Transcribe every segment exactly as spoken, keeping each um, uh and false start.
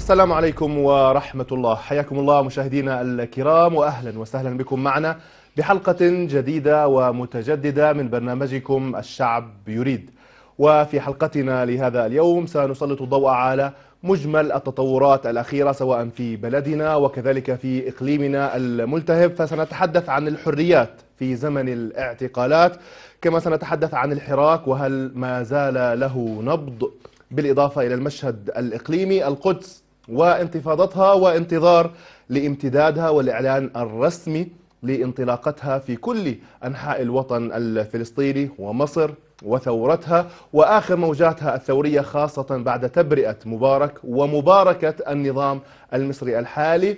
السلام عليكم ورحمة الله. حياكم الله مشاهدينا الكرام، وأهلا وسهلا بكم معنا بحلقة جديدة ومتجددة من برنامجكم الشعب يريد. وفي حلقتنا لهذا اليوم سنسلط الضوء على مجمل التطورات الأخيرة سواء في بلدنا وكذلك في إقليمنا الملتهب، فسنتحدث عن الحريات في زمن الاعتقالات، كما سنتحدث عن الحراك وهل ما زال له نبض، بالإضافة إلى المشهد الإقليمي القدس وانتفاضتها وانتظار لامتدادها والإعلان الرسمي لانطلاقتها في كل أنحاء الوطن الفلسطيني ومصر وثورتها وآخر موجاتها الثورية، خاصة بعد تبرئة مبارك ومباركة النظام المصري الحالي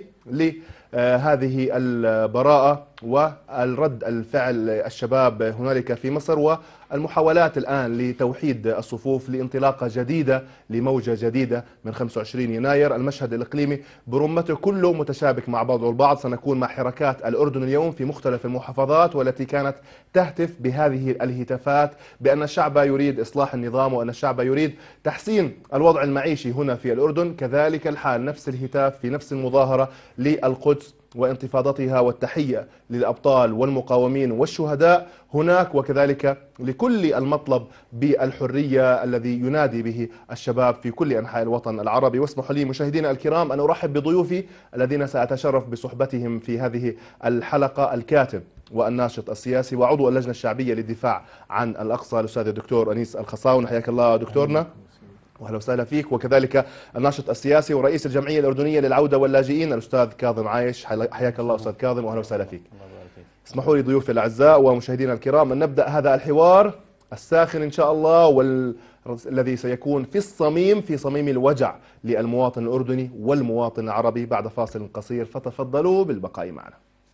لهذه البراءة والرد الفعل الشباب هنالك في مصر، والمحاولات الآن لتوحيد الصفوف لانطلاقة جديدة لموجة جديدة من خمسة وعشرين يناير. المشهد الإقليمي برمته كله متشابك مع بعضه البعض. سنكون مع حركات الأردن اليوم في مختلف المحافظات، والتي كانت تهتف بهذه الهتافات بأن الشعب يريد إصلاح النظام وأن الشعب يريد تحسين الوضع المعيشي هنا في الأردن. كذلك الحال، نفس الهتاف في نفس المظاهرة للقدس وانتفاضتها، والتحية للأبطال والمقاومين والشهداء هناك، وكذلك لكل المطلب بالحرية الذي ينادي به الشباب في كل أنحاء الوطن العربي. واسمحوا لي مشاهدينا الكرام أن أرحب بضيوفي الذين سأتشرف بصحبتهم في هذه الحلقة: الكاتب والناشط السياسي وعضو اللجنة الشعبية للدفاع عن الأقصى الأستاذ الدكتور أنيس الخصاون. حياك الله دكتورنا، واهلا وسهلا فيك. وكذلك الناشط السياسي ورئيس الجمعيه الاردنيه للعوده واللاجئين الاستاذ كاظم عايش. حياك الله استاذ كاظم، واهلا وسهلا فيك. اسمحوا لي ضيوفي الاعزاء ومشاهدينا الكرام ان نبدا هذا الحوار الساخن ان شاء الله، والذي سيكون في الصميم في صميم الوجع للمواطن الاردني والمواطن العربي بعد فاصل قصير، فتفضلوا بالبقاء معنا.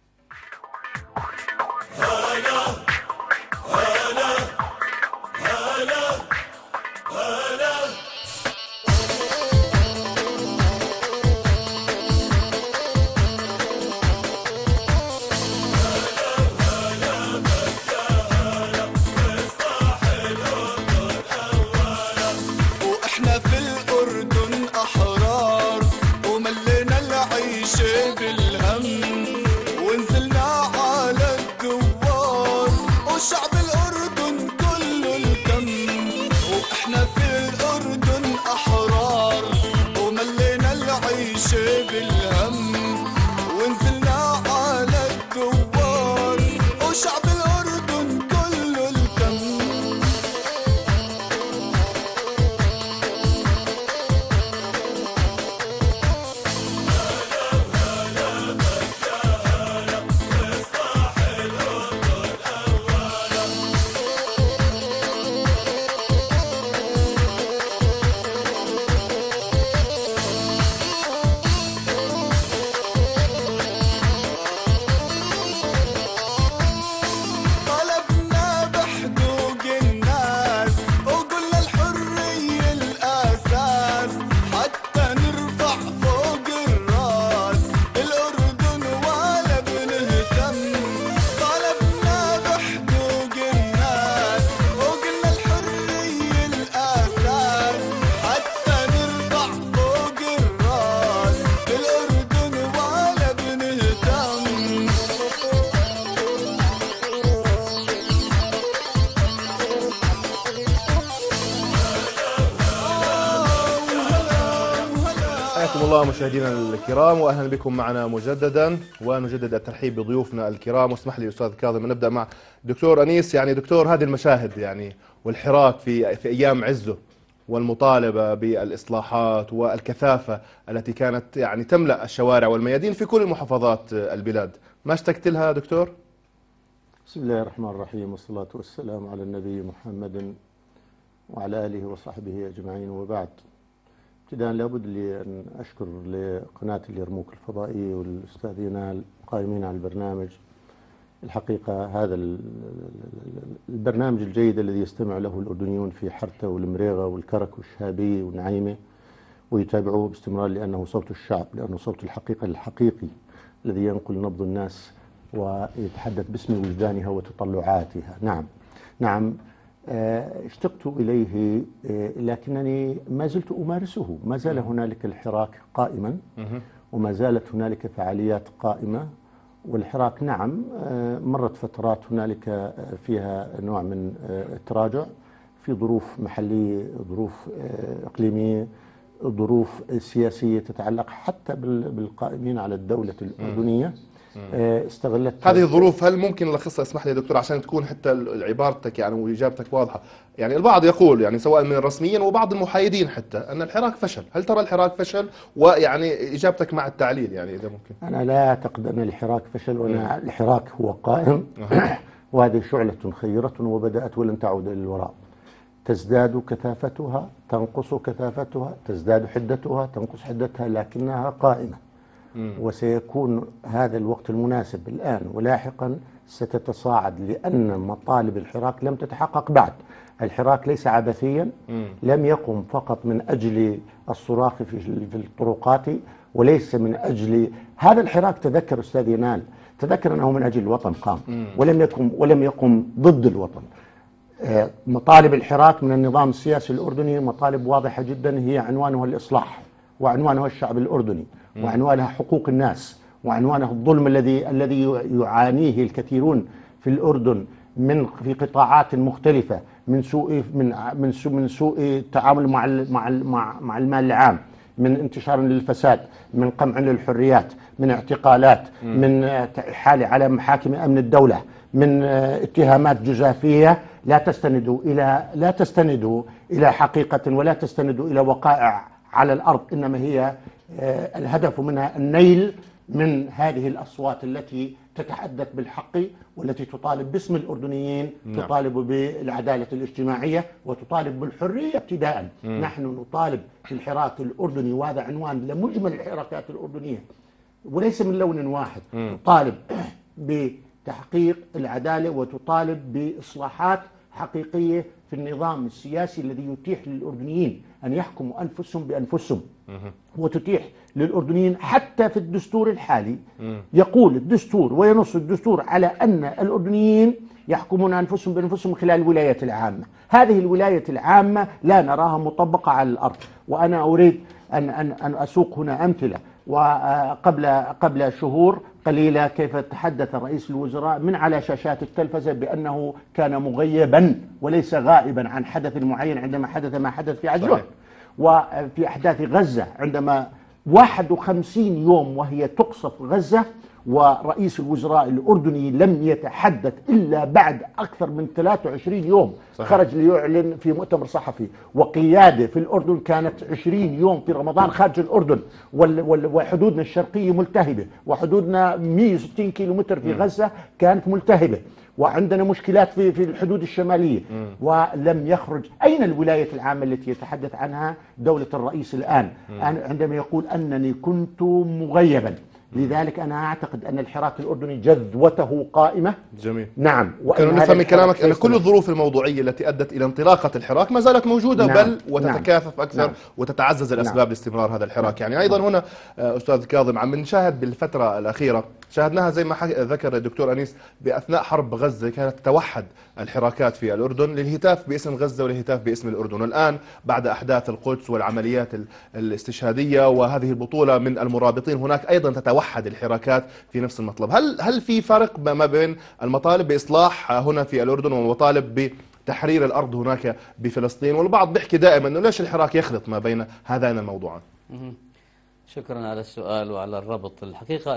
مشاهدينا الكرام، واهلا بكم معنا مجددا، ونجدد الترحيب بضيوفنا الكرام. واسمح لي استاذ كاظم نبدا مع دكتور انيس. يعني دكتور، هذه المشاهد يعني والحراك في في ايام عزه والمطالبه بالاصلاحات والكثافه التي كانت يعني تملا الشوارع والميادين في كل محافظات البلاد، ما اشتقت لها دكتور؟ بسم الله الرحمن الرحيم، والصلاه والسلام على النبي محمد وعلى اله وصحبه اجمعين، وبعد. ابتداء لابد لي أن أشكر لقناة اليرموك الفضائية والأستاذين القائمين على البرنامج. الحقيقة هذا البرنامج الجيد الذي يستمع له الأردنيون في حرته والمريغة والكرك والشهابية والنعيمة، ويتابعوه باستمرار لأنه صوت الشعب، لأنه صوت الحقيقة الحقيقي الذي ينقل نبض الناس ويتحدث باسم وجدانها وتطلعاتها. نعم نعم اشتقت إليه لكنني ما زلت أمارسه. ما زال هنالك الحراك قائما وما زالت هنالك فعاليات قائمة. والحراك نعم مرت فترات هنالك فيها نوع من التراجع في ظروف محلية، ظروف إقليمية، ظروف سياسية تتعلق حتى بالقائمين على الدولة الأردنية. استغلت هذه الظروف. هل ممكن نلخصها، اسمح لي يا دكتور عشان تكون حتى عبارتك يعني واجابتك واضحه؟ يعني البعض يقول يعني سواء من الرسميين وبعض المحايدين حتى ان الحراك فشل، هل ترى الحراك فشل؟ ويعني اجابتك مع التعليل يعني اذا ممكن. انا لا اعتقد ان الحراك فشل، وانا الحراك هو قائم وهذه شعلة خيرة وبدأت ولن تعود الى الوراء. تزداد كثافتها، تنقص كثافتها، تزداد حدتها، تنقص حدتها، لكنها قائمة. وسيكون هذا الوقت المناسب الآن ولاحقا ستتصاعد، لأن مطالب الحراك لم تتحقق بعد. الحراك ليس عبثيا، لم يقم فقط من أجل الصراخ في الطرقات، وليس من أجل هذا الحراك. تذكر أستاذ ينال، تذكر أنه من أجل الوطن قام، ولم يقم ولم يقم ضد الوطن. مطالب الحراك من النظام السياسي الأردني مطالب واضحة جدا، هي عنوانها الإصلاح، وعنوانها الشعب الأردني، وعنوانها حقوق الناس، وعنوانها الظلم الذي الذي يعانيه الكثيرون في الأردن من في قطاعات مختلفة، من سوء من من سوء من سوء التعامل مع مع مع, مع المال العام، من انتشار للفساد، من قمع للحريات، من اعتقالات، م. من إحالة على محاكم أمن الدولة، من اتهامات جزافية لا تستند إلى لا تستند إلى حقيقة ولا تستند إلى وقائع على الأرض، إنما هي الهدف منها النيل من هذه الأصوات التي تتحدث بالحق والتي تطالب باسم الأردنيين. نعم. تطالب بالعدالة الاجتماعية وتطالب بالحرية ابتداء. مم. نحن نطالب في الحراك الأردني، وهذا عنوان لمجمل الحراكات الأردنية وليس من لون واحد. مم. تطالب بتحقيق العدالة وتطالب بإصلاحات حقيقية في النظام السياسي الذي يتيح للأردنيين أن يحكموا أنفسهم بأنفسهم، وتتيح للأردنيين حتى في الدستور الحالي يقول الدستور وينص الدستور على أن الأردنيين يحكمون أنفسهم بأنفسهم خلال الولاية العامة. هذه الولاية العامة لا نراها مطبقة على الأرض، وأنا أريد أن أن أن أسوق هنا أمثلة. وقبل قبل شهور قليلة كيف تحدث رئيس الوزراء من على شاشات التلفزة بأنه كان مغيبا وليس غائبا عن حدث معين عندما حدث ما حدث في عجوان. وفي أحداث غزة عندما واحد وخمسين يوم وهي تقصف غزة، ورئيس الوزراء الأردني لم يتحدث إلا بعد أكثر من ثلاثة وعشرين يوم. صحيح. خرج ليعلن في مؤتمر صحفي، وقيادة في الأردن كانت عشرين يوم في رمضان خارج الأردن، وحدودنا الشرقية ملتهبة، وحدودنا مئة وستين كيلومتر في غزة كانت ملتهبة، وعندنا مشكلات في في الحدود الشمالية. م. ولم يخرج. أين الولاية العامة التي يتحدث عنها دولة الرئيس الآن عندما يقول أنني كنت مغيبا؟ لذلك أنا أعتقد أن الحراك الأردني جذوته قائمة. جميل. نعم. وكانوا نفهم من كلامك أن كل الظروف الموضوعية التي أدت إلى انطلاقة الحراك ما زالت موجودة. نعم. بل وتتكاثف أكثر. نعم. وتتعزز الأسباب. نعم. لاستمرار هذا الحراك. يعني أيضا هنا أستاذ كاظم عم نشاهد بالفترة الأخيرة، شاهدناها زي ما ذكر الدكتور أنيس بأثناء حرب غزة، كانت تتوحد الحراكات في الأردن للهتاف باسم غزة والهتاف باسم الأردن. والآن بعد أحداث القدس والعمليات الاستشهادية وهذه البطولة من المرابطين، هناك أيضا تتوحد الحراكات في نفس المطلب. هل هل في فرق ما بين المطالب بإصلاح هنا في الأردن ومطالب بتحرير الأرض هناك بفلسطين؟ والبعض بيحكي دائما أنه ليش الحراك يخلط ما بين هذين الموضوعين؟ شكرا على السؤال وعلى الربط. الحقيقة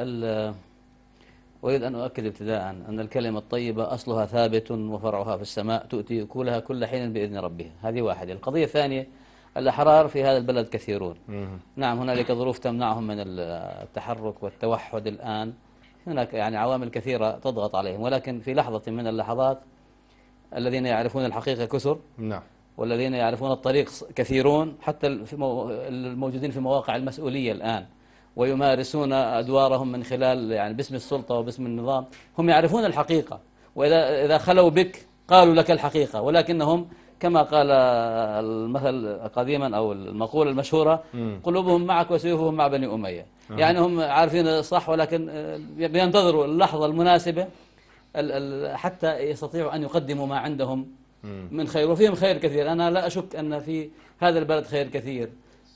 أريد أن أؤكد ابتداء أن الكلمة الطيبة أصلها ثابت وفرعها في السماء، تؤتي أكلها كل حين بإذن ربها. هذه واحدة. القضية الثانية، الأحرار في هذا البلد كثيرون. نعم هنالك ظروف تمنعهم من التحرك والتوحد الآن، هناك يعني عوامل كثيرة تضغط عليهم، ولكن في لحظة من اللحظات الذين يعرفون الحقيقة كثر. نعم. والذين يعرفون الطريق كثيرون، حتى الموجودين في مواقع المسؤولية الآن ويمارسون أدوارهم من خلال يعني باسم السلطة وباسم النظام، هم يعرفون الحقيقة، وإذا إذا خلوا بك قالوا لك الحقيقة، ولكنهم كما قال المثل قديما أو المقولة المشهورة، قلوبهم معك وسيوفهم مع بني أمية. يعني هم عارفين الصح، ولكن بينتظروا اللحظة المناسبة حتى يستطيعوا أن يقدموا ما عندهم من خير، وفيهم خير كثير. أنا لا أشك أن في هذا البلد خير كثير،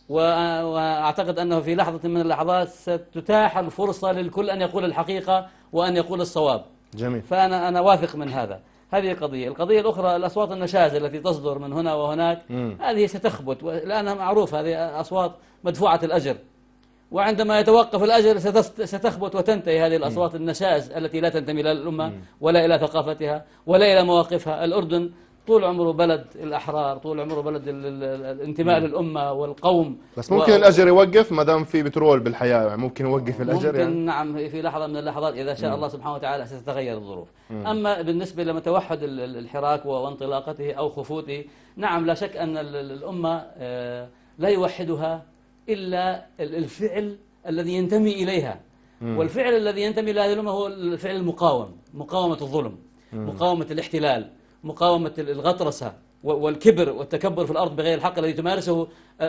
وأعتقد أنه في لحظة من اللحظات ستتاح الفرصة للكل أن يقول الحقيقة وأن يقول الصواب. جميل. فأنا أنا واثق من هذا. هذه قضية. القضية الأخرى الأصوات النشاز التي تصدر من هنا وهناك، مم. هذه ستخبت، لأنها معروف هذه أصوات مدفوعة الأجر، وعندما يتوقف الأجر ستخبت وتنتهي هذه الأصوات النشاز التي لا تنتمي إلى الأمة ولا إلى ثقافتها ولا إلى مواقفها. الأردن طول عمره بلد الأحرار، طول عمره بلد الانتماء للأمة والقوم. بس ممكن و... الأجر يوقف ما دام في بترول بالحياة، يعني ممكن يوقف الأجر ممكن يعني؟ نعم، في لحظة من اللحظات إذا شاء مم. الله سبحانه وتعالى ستتغير الظروف. مم. أما بالنسبة لمتوحد الحراك وانطلاقته أو خفوته، نعم لا شك أن الأمة لا يوحدها إلا الفعل الذي ينتمي إليها. مم. والفعل الذي ينتمي إلى هذه الأمة هو الفعل المقاوم، مقاومة الظلم، مم. مقاومة الاحتلال، مقاومة الغطرسة والكبر والتكبر في الأرض بغير الحق الذي تمارسه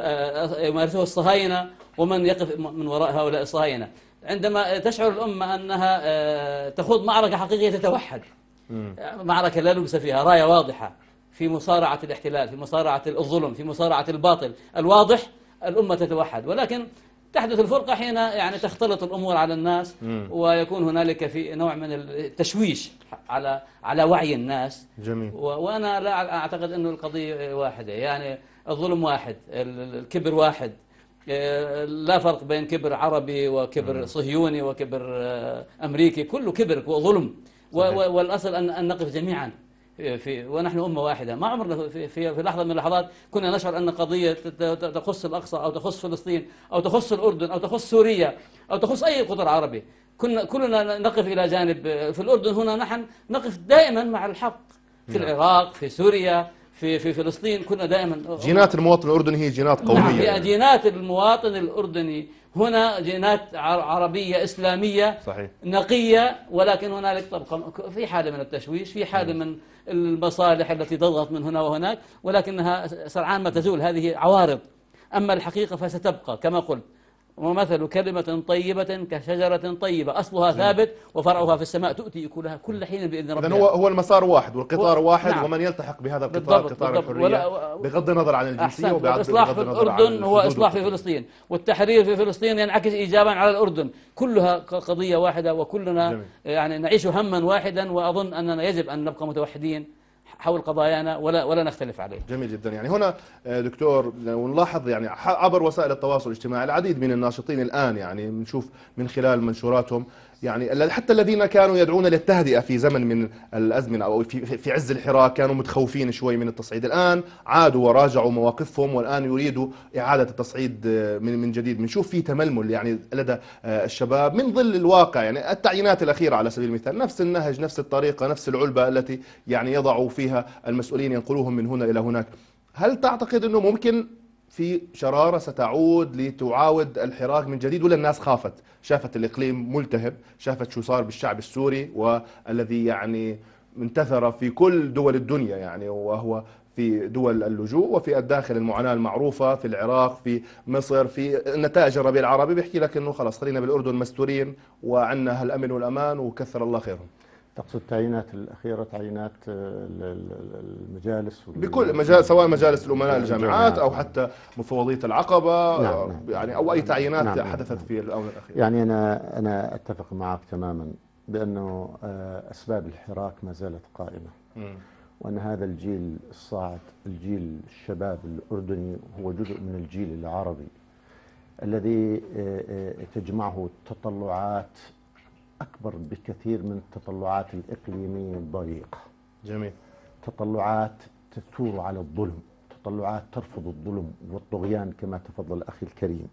يمارسه الصهاينة ومن يقف من وراء هؤلاء الصهاينة. عندما تشعر الأمة أنها تخوض معركة حقيقية تتوحد، معركة لا لبس فيها، راية واضحة في مصارعة الاحتلال، في مصارعة الظلم، في مصارعة الباطل الواضح، الأمة تتوحد. ولكن تحدث الفرقة حين يعني تختلط الأمور على الناس، مم. ويكون هنالك في نوع من التشويش على على وعي الناس. جميل. وأنا لا أعتقد أنه القضية واحدة، يعني الظلم واحد، الكبر واحد، لا فرق بين كبر عربي وكبر مم. صهيوني وكبر أمريكي، كله كبر وظلم. والأصل أن نقف جميعا في، ونحن أمة واحدة. ما عمرنا في, في, في لحظة من اللحظات كنا نشعر أن قضية تخص الأقصى أو تخص فلسطين أو تخص الأردن أو تخص سوريا أو تخص أي قطر عربي، كنا كلنا نقف إلى جانب. في الأردن هنا نحن نقف دائما مع الحق، في العراق، في سوريا، في في فلسطين كنا دائما. جينات المواطن الأردني هي جينات قومية. نعم، يعني. جينات المواطن الأردني هنا جينات عربية إسلامية صحيح. نقية، ولكن هنالك طبقا في حالة من التشويش، في حالة من المصالح التي تضغط من هنا وهناك، ولكنها سرعان ما تزول. هذه عوارض. أما الحقيقة فستبقى كما قلت، ومثل كلمة طيبة كشجرة طيبة أصلها ثابت وفرعها في السماء تؤتي أكلها كل حين بإذن ربها. إذن هو هو المسار واحد والقطار و... واحد. نعم. ومن يلتحق بهذا القطار قطار الحرية ولا... بغض النظر عن الجنسية. والإصلاح في الأردن هو إصلاح في فلسطين، والتحرير في فلسطين ينعكس إيجابا على الأردن. كلها قضية واحدة وكلنا جميل. يعني نعيش هما واحدا، وأظن أننا يجب أن نبقى متوحدين حول قضايانا ولا ولا نختلف عليه. جميل جدا. يعني هنا دكتور ونلاحظ يعني عبر وسائل التواصل الاجتماعي العديد من الناشطين الآن، يعني بنشوف من خلال منشوراتهم يعني حتى الذين كانوا يدعون للتهدئة في زمن من الأزمنة أو في في عز الحراك كانوا متخوفين شوي من التصعيد، الآن عادوا وراجعوا مواقفهم والآن يريدوا إعادة التصعيد من من جديد. بنشوف في تململ يعني لدى الشباب من ظل الواقع، يعني التعيينات الأخيرة على سبيل المثال نفس النهج، نفس الطريقة، نفس العلبة التي يعني يضعوا فيها المسؤولين ينقلوهم من هنا إلى هناك. هل تعتقد أنه ممكن في شرارة ستعود لتعاود الحراك من جديد، ولا الناس خافت، شافت الإقليم ملتهب، شافت شو صار بالشعب السوري والذي يعني انتثر في كل دول الدنيا، يعني وهو في دول اللجوء وفي الداخل المعاناة المعروفة في العراق، في مصر، في نتائج الربيع العربي بيحكي لك انه خلاص خلينا بالاردن مستورين وعندنا هالامن والامان وكثر الله خيرهم. تقصد التعيينات الأخيرة تعيينات المجالس بكل مجال، سواء مجالس الأمناء الجامعات أو حتى مفوضية العقبة. نعم نعم يعني أو أي تعيينات نعم حدثت نعم في الآونة الأخيرة. يعني أنا أنا أتفق معك تماما بأنه أسباب الحراك ما زالت قائمة، م. وأن هذا الجيل الصاعد، الجيل الشباب الأردني، هو جزء من الجيل العربي الذي تجمعه تطلعات أكبر بكثير من التطلعات الإقليمية الضيقة. جميل. تطلعات تثور على الظلم، تطلعات ترفض الظلم والطغيان كما تفضل أخي الكريم.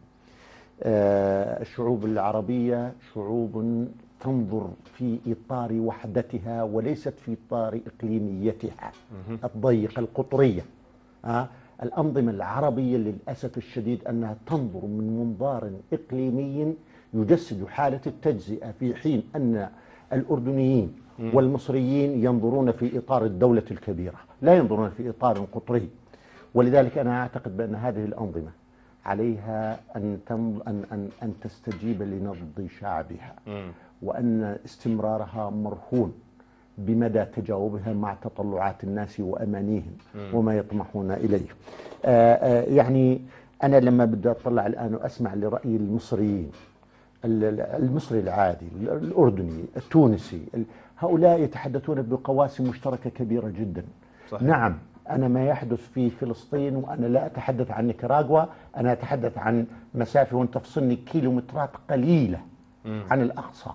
آه الشعوب العربية شعوب تنظر في إطار وحدتها وليست في إطار إقليميتها الضيقة القطرية. آه الأنظمة العربية للأسف الشديد أنها تنظر من منظار إقليمي يجسد حالة التجزئة، في حين أن الأردنيين والمصريين ينظرون في إطار الدولة الكبيرة، لا ينظرون في إطار قطري. ولذلك أنا أعتقد بأن هذه الأنظمة عليها أن أن أن أن تستجيب لنبض شعبها، وأن استمرارها مرهون بمدى تجاوبها مع تطلعات الناس وأمانيهم وما يطمحون إليه. آآ آآ يعني أنا لما بدي أطلع الآن وأسمع لرأي المصريين، المصري العادي، الأردني، التونسي، هؤلاء يتحدثون بقواسم مشتركة كبيرة جدا. صحيح. نعم، أنا ما يحدث في فلسطين، وأنا لا أتحدث عن نيكاراغوا، أنا أتحدث عن مسافة وأن تفصلني كيلومترات قليلة عن الأقصى،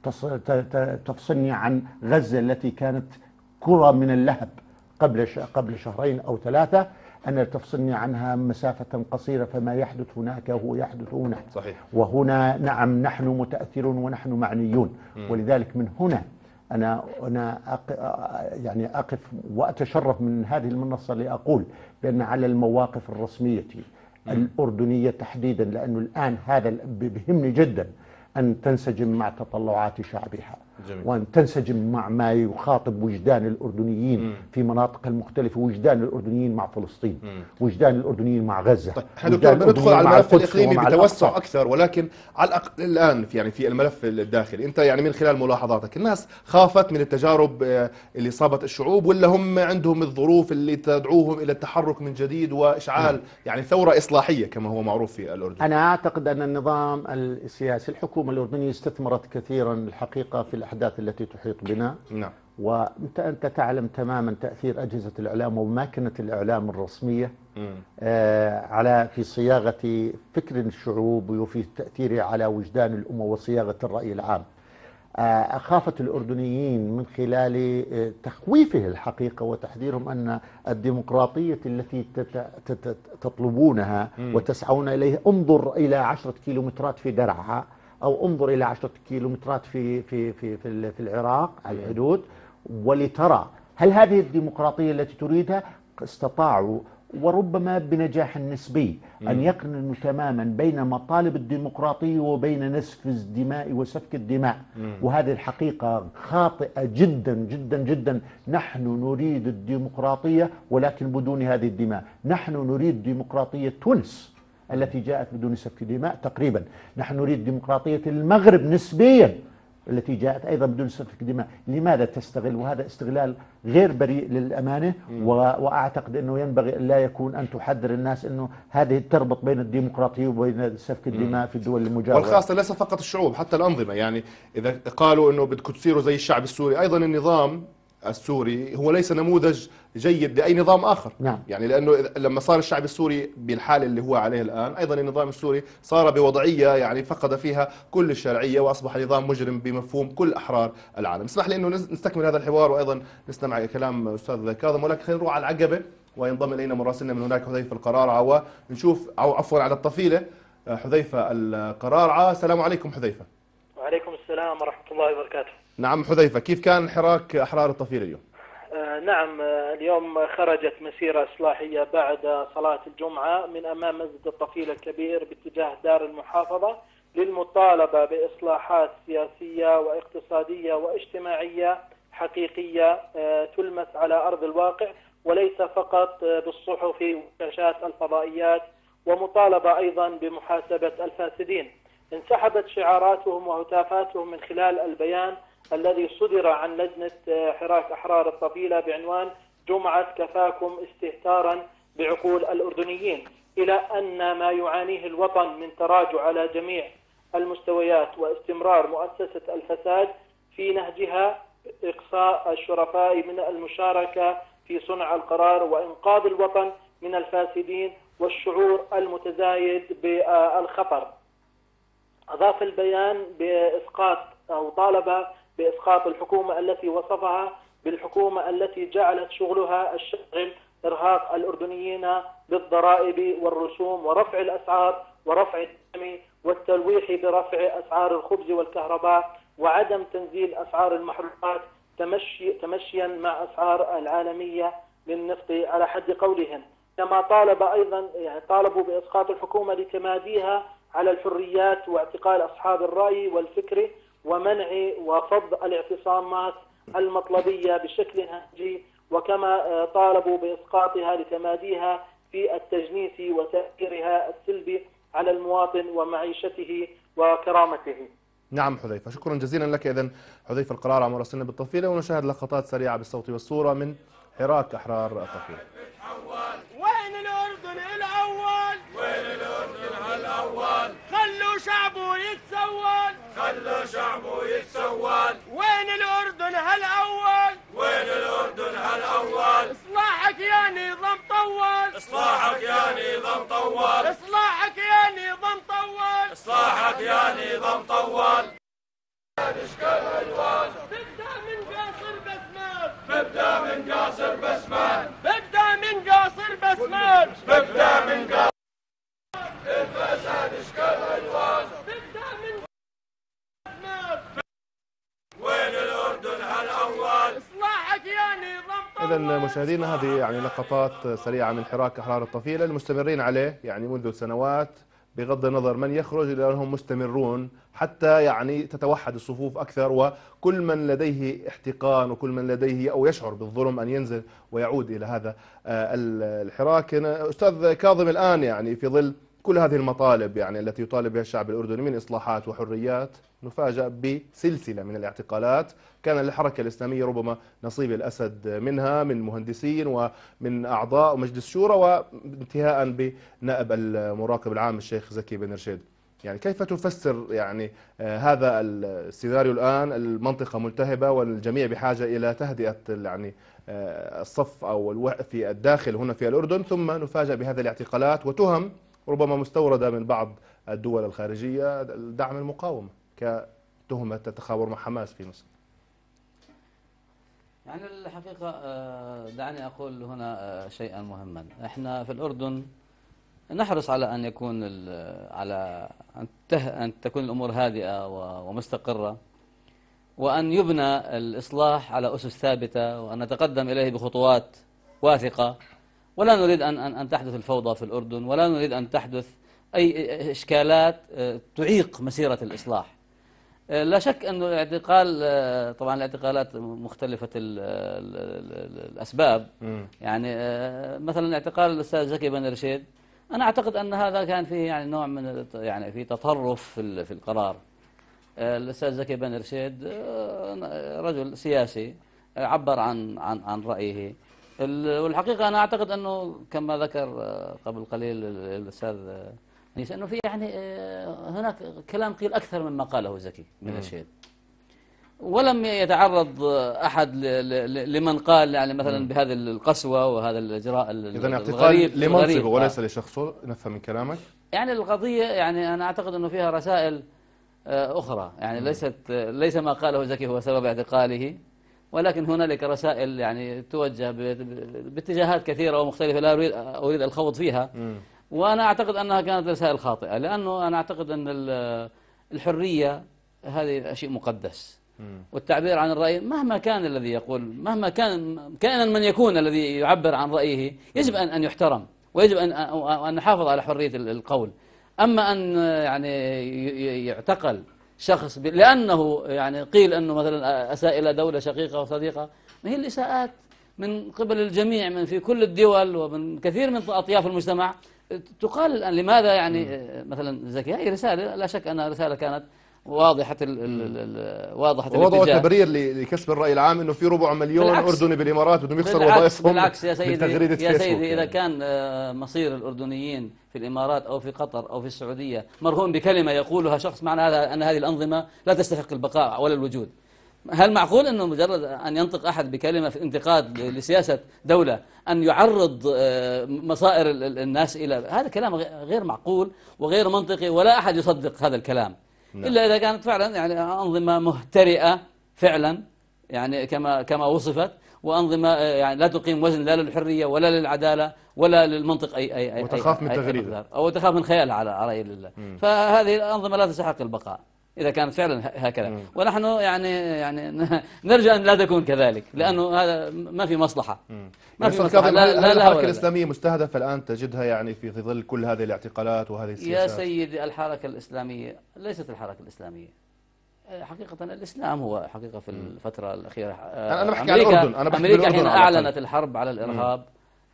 تفصلني عن غزة التي كانت كرة من اللهب قبل قبل شهرين أو ثلاثة، أنا تفصلني عنها مسافة قصيرة، فما يحدث هناك هو يحدث هنا. صحيح. وهنا نعم نحن متأثرون ونحن معنيون. م. ولذلك من هنا أنا أنا يعني أقف وأتشرف من هذه المنصة لأقول بأن على المواقف الرسمية الأردنية تحديدا، لأنه الآن هذا بيهمني جدا أن تنسجم مع تطلعات شعبها. جميل. وأن تنسجم مع ما يخاطب وجدان الأردنيين مم. في مناطق المختلفة، وجدان الأردنيين مع فلسطين، مم. وجدان الأردنيين مع غزة. طيب دكتور، بندخل على الملف الإقليمي بتوسع أكثر، ولكن على الأقل الآن في يعني في الملف الداخلي، أنت يعني من خلال ملاحظاتك الناس خافت من التجارب اللي صابت الشعوب، ولا هم عندهم الظروف اللي تدعوهم إلى التحرك من جديد وإشعال مم. يعني ثورة إصلاحية كما هو معروف في الأردن؟ أنا أعتقد أن النظام السياسي، الحكومة الأردنية استثمرت كثيرا الحقيقة في الأحداث التي تحيط بنا. نعم. وأنت أنت تعلم تماما تأثير أجهزة الإعلام وماكنة الإعلام الرسمية آه على في صياغة فكر الشعوب وفي تأثيره على وجدان الأمة وصياغة الرأي العام. آه أخافت الأردنيين من خلال آه تخويفه الحقيقة وتحذيرهم أن الديمقراطية التي تطلبونها مم. وتسعون إليها، انظر إلى عشرة كيلومترات في درعا، أو انظر إلى عشرة كيلومترات في في في في, في العراق على الحدود، ولترى هل هذه الديمقراطية التي تريدها. استطاعوا وربما بنجاح نسبي أن يقرنوا تماما بين مطالب الديمقراطية وبين نسف الدماء وسفك الدماء. وهذه الحقيقة خاطئة جدا جدا جدا. نحن نريد الديمقراطية ولكن بدون هذه الدماء. نحن نريد ديمقراطية تونس التي جاءت بدون سفك دماء تقريبا. نحن نريد ديمقراطية المغرب نسبيا التي جاءت أيضا بدون سفك دماء. لماذا تستغل؟ وهذا استغلال غير بريء للأمانة. وأعتقد أنه ينبغي أن لا يكون أن تحذر الناس أنه هذه تربط بين الديمقراطية وبين سفك الدماء في الدول المجاورة. والخاصة ليس فقط الشعوب، حتى الأنظمة. يعني إذا قالوا أنه بدكم تصيروا زي الشعب السوري، أيضا النظام السوري هو ليس نموذج جيد لأي نظام آخر. نعم. يعني لأنه لما صار الشعب السوري بالحالة اللي هو عليه الآن، أيضا النظام السوري صار بوضعية يعني فقد فيها كل الشرعية، وأصبح نظام مجرم بمفهوم كل أحرار العالم. اسمح لي أنه نستكمل هذا الحوار وأيضا نستمع كلام أستاذ كاظم، ولكن خلينا نروح على العقبة وينضم إلينا مراسلنا من هناك حذيفة القرارعة، ونشوف أو عفوا على الطفيلة حذيفة القرارعة. السلام عليكم حذيفة. وعليكم السلام ورحمة الله وبركاته. نعم حذيفة، كيف كان حراك أحرار الطفيلة اليوم؟ آه نعم، اليوم خرجت مسيرة إصلاحية بعد صلاة الجمعة من أمام مسجد الطفيلة الكبير باتجاه دار المحافظة للمطالبة بإصلاحات سياسية واقتصادية واجتماعية حقيقية آه تلمس على أرض الواقع، وليس فقط آه بالصحف وشاشات الفضائيات، ومطالبة أيضا بمحاسبة الفاسدين. انسحبت شعاراتهم وهتافاتهم من خلال البيان الذي صدر عن لجنة حراك أحرار الطفيلة بعنوان جمعة كفاكم استهتارا بعقول الأردنيين، إلى أن ما يعانيه الوطن من تراجع على جميع المستويات واستمرار مؤسسة الفساد في نهجها إقصاء الشرفاء من المشاركة في صنع القرار وإنقاذ الوطن من الفاسدين والشعور المتزايد بالخطر. أضاف البيان بإسقاط أو طالب بإسقاط الحكومة التي وصفها بالحكومة التي جعلت شغلها الشغل إرهاق الأردنيين بالضرائب والرسوم ورفع الأسعار ورفع الدعم والتلويح برفع أسعار الخبز والكهرباء وعدم تنزيل أسعار المحروقات تمشي تمشيا مع أسعار العالمية للنفط على حد قولهم. كما طالب أيضا يعني طالبوا بإسقاط الحكومة لتماديها على الحريات واعتقال أصحاب الرأي والفكر ومنع وفض الاعتصامات المطلبية بشكل هجي، وكما طالبوا بإسقاطها لتماديها في التجنيس وتأثيرها السلبي على المواطن ومعيشته وكرامته. نعم حذيفة، شكرا جزيلا لك. إذن حذيفة القرار مراسلنا بالطفيلة، ونشاهد لقطات سريعة بالصوت والصورة من حراك أحرار الطفيلة. وين الأردن الأول؟ وين الأردن الأول؟ خلوا شعبه يتسول، خلوا شعبه يتسول. وين الأردن هالأول؟ وين الأردن هالأول؟ إصلاحك يا نظام طول، إصلاحك يا نظام طول، إصلاحك يا نظام طول، إصلاحك يا نظام طول. ببدأ من قاصر بسمان، ببدأ من قاصر بسمان، ببدأ من قاصر بسمان، ببدأ من قاصر الفساد اشكال الوان، ببدأ من بسمان. وين الأردن هالأول؟ إصلاحك يا نظام. إذن مشاهدينا هذه يعني لقطات سريعة من حراك أحرار الطفيلة المستمرين عليه يعني منذ سنوات، بغض النظر من يخرج إلا أنهم مستمرون حتى يعني تتوحد الصفوف أكثر، وكل من لديه احتقان وكل من لديه أو يشعر بالظلم أن ينزل ويعود إلى هذا الحراك. أستاذ كاظم، الآن يعني في ظل كل هذه المطالب يعني التي يطالب بها الشعب الأردني من إصلاحات وحريات، نفاجأ بسلسلة من الاعتقالات كان للحركة الإسلامية ربما نصيب الأسد منها، من مهندسين ومن أعضاء مجلس شورى، وانتهاء بنائب المراقب العام الشيخ زكي بن رشيد. يعني كيف تفسر يعني آه هذا السيناريو الآن؟ المنطقة ملتهبة والجميع بحاجة إلى تهدئة يعني آه الصف أو في الداخل هنا في الأردن، ثم نفاجأ بهذه الاعتقالات وتهم ربما مستوردة من بعض الدول الخارجية دعم المقاومة كتهمة التخابر مع حماس في مصر. يعني الحقيقة دعني أقول هنا شيئا مهما. احنا في الأردن نحرص على أن يكون على أن تكون الأمور هادئة ومستقرة، وأن يبنى الإصلاح على أسس ثابتة، وأن نتقدم إليه بخطوات واثقة، ولا نريد أن أن تحدث الفوضى في الأردن، ولا نريد أن تحدث أي إشكالات تعيق مسيرة الإصلاح. لا شك أن الاعتقال، طبعا الاعتقالات مختلفة الأسباب، يعني مثلا اعتقال الأستاذ زكي بن رشيد أنا أعتقد أن هذا كان فيه يعني نوع من يعني في تطرف في في القرار. الأستاذ زكي بن رشيد رجل سياسي عبر عن عن عن رأيه، والحقيقة أنا أعتقد أنه كما ذكر قبل قليل الأستاذ أنه في يعني هناك كلام قيل أكثر مما قاله زكي بن رشيد، ولم يتعرض أحد لمن قال يعني مثلا بهذه القسوة وهذا الإجراء الغريب لمنصبه وليس لشخصه. نفهم من كلامك يعني القضية، يعني أنا أعتقد أنه فيها رسائل أخرى، يعني ليست ليس ما قاله زكي هو سبب اعتقاله، ولكن هنالك رسائل يعني توجه باتجاهات كثيرة ومختلفة لا أريد أريد الخوض فيها. وأنا أعتقد أنها كانت رسائل خاطئة، لأنه أنا أعتقد أن الحرية هذه شيء مقدس، والتعبير عن الرأي مهما كان الذي يقول، مهما كان كائنا من يكون الذي يعبر عن رأيه يجب أن أن يحترم، ويجب أن أن نحافظ على حرية القول. أما أن يعني يعتقل شخص لأنه يعني قيل أنه مثلا أساء إلى دولة شقيقة وصديقة، ما هي الإساءات من قبل الجميع من في كل الدول ومن كثير من أطياف المجتمع تقال الآن. لماذا يعني مثلا زكي؟ هي رسالة لا شك أنها رسالة كانت واضحة ال ال واضحة الاتجاه. ووضعوا تبرير لكسب الرأي العام انه في ربع مليون أردني بالإمارات بدهم يخسروا وظائفهم. بالعكس يا سيدي، يا سيدي إذا كان مصير الأردنيين في الإمارات أو في قطر أو في السعودية مرهون بكلمة يقولها شخص، معنى هذا أن هذه الأنظمة لا تستحق البقاء ولا الوجود. هل معقول أنه مجرد أن ينطق أحد بكلمة في انتقاد لسياسة دولة أن يعرض مصائر الناس إلى هذا؟ كلام غير معقول وغير منطقي، ولا أحد يصدق هذا الكلام إلا إذا كانت فعلا يعني أنظمة مهترئة فعلا، يعني كما كما وصفت، وأنظمة يعني لا تقيم وزن لا للحرية ولا للعدالة ولا للمنطق أي أي أي وتخاف من تغريدها أو تخاف من خيالها على رأي الله. فهذه الأنظمة لا تستحق البقاء إذا كانت فعلا هكذا. مم. ونحن يعني يعني نرجو أن لا تكون كذلك، لأنه هذا ما في مصلحة. مم. ما في مصلحة. لا لا الحركة الإسلامية مستهدفة الآن تجدها يعني في ظل كل هذه الاعتقالات وهذه السياسات؟ يا سيدي الحركة الإسلامية ليست الحركة الإسلامية. حقيقة الإسلام هو حقيقة في الفترة الأخيرة أنا بحكي عن الأردن. أنا بحكي أمريكا حين أعلنت الحرب على الإرهاب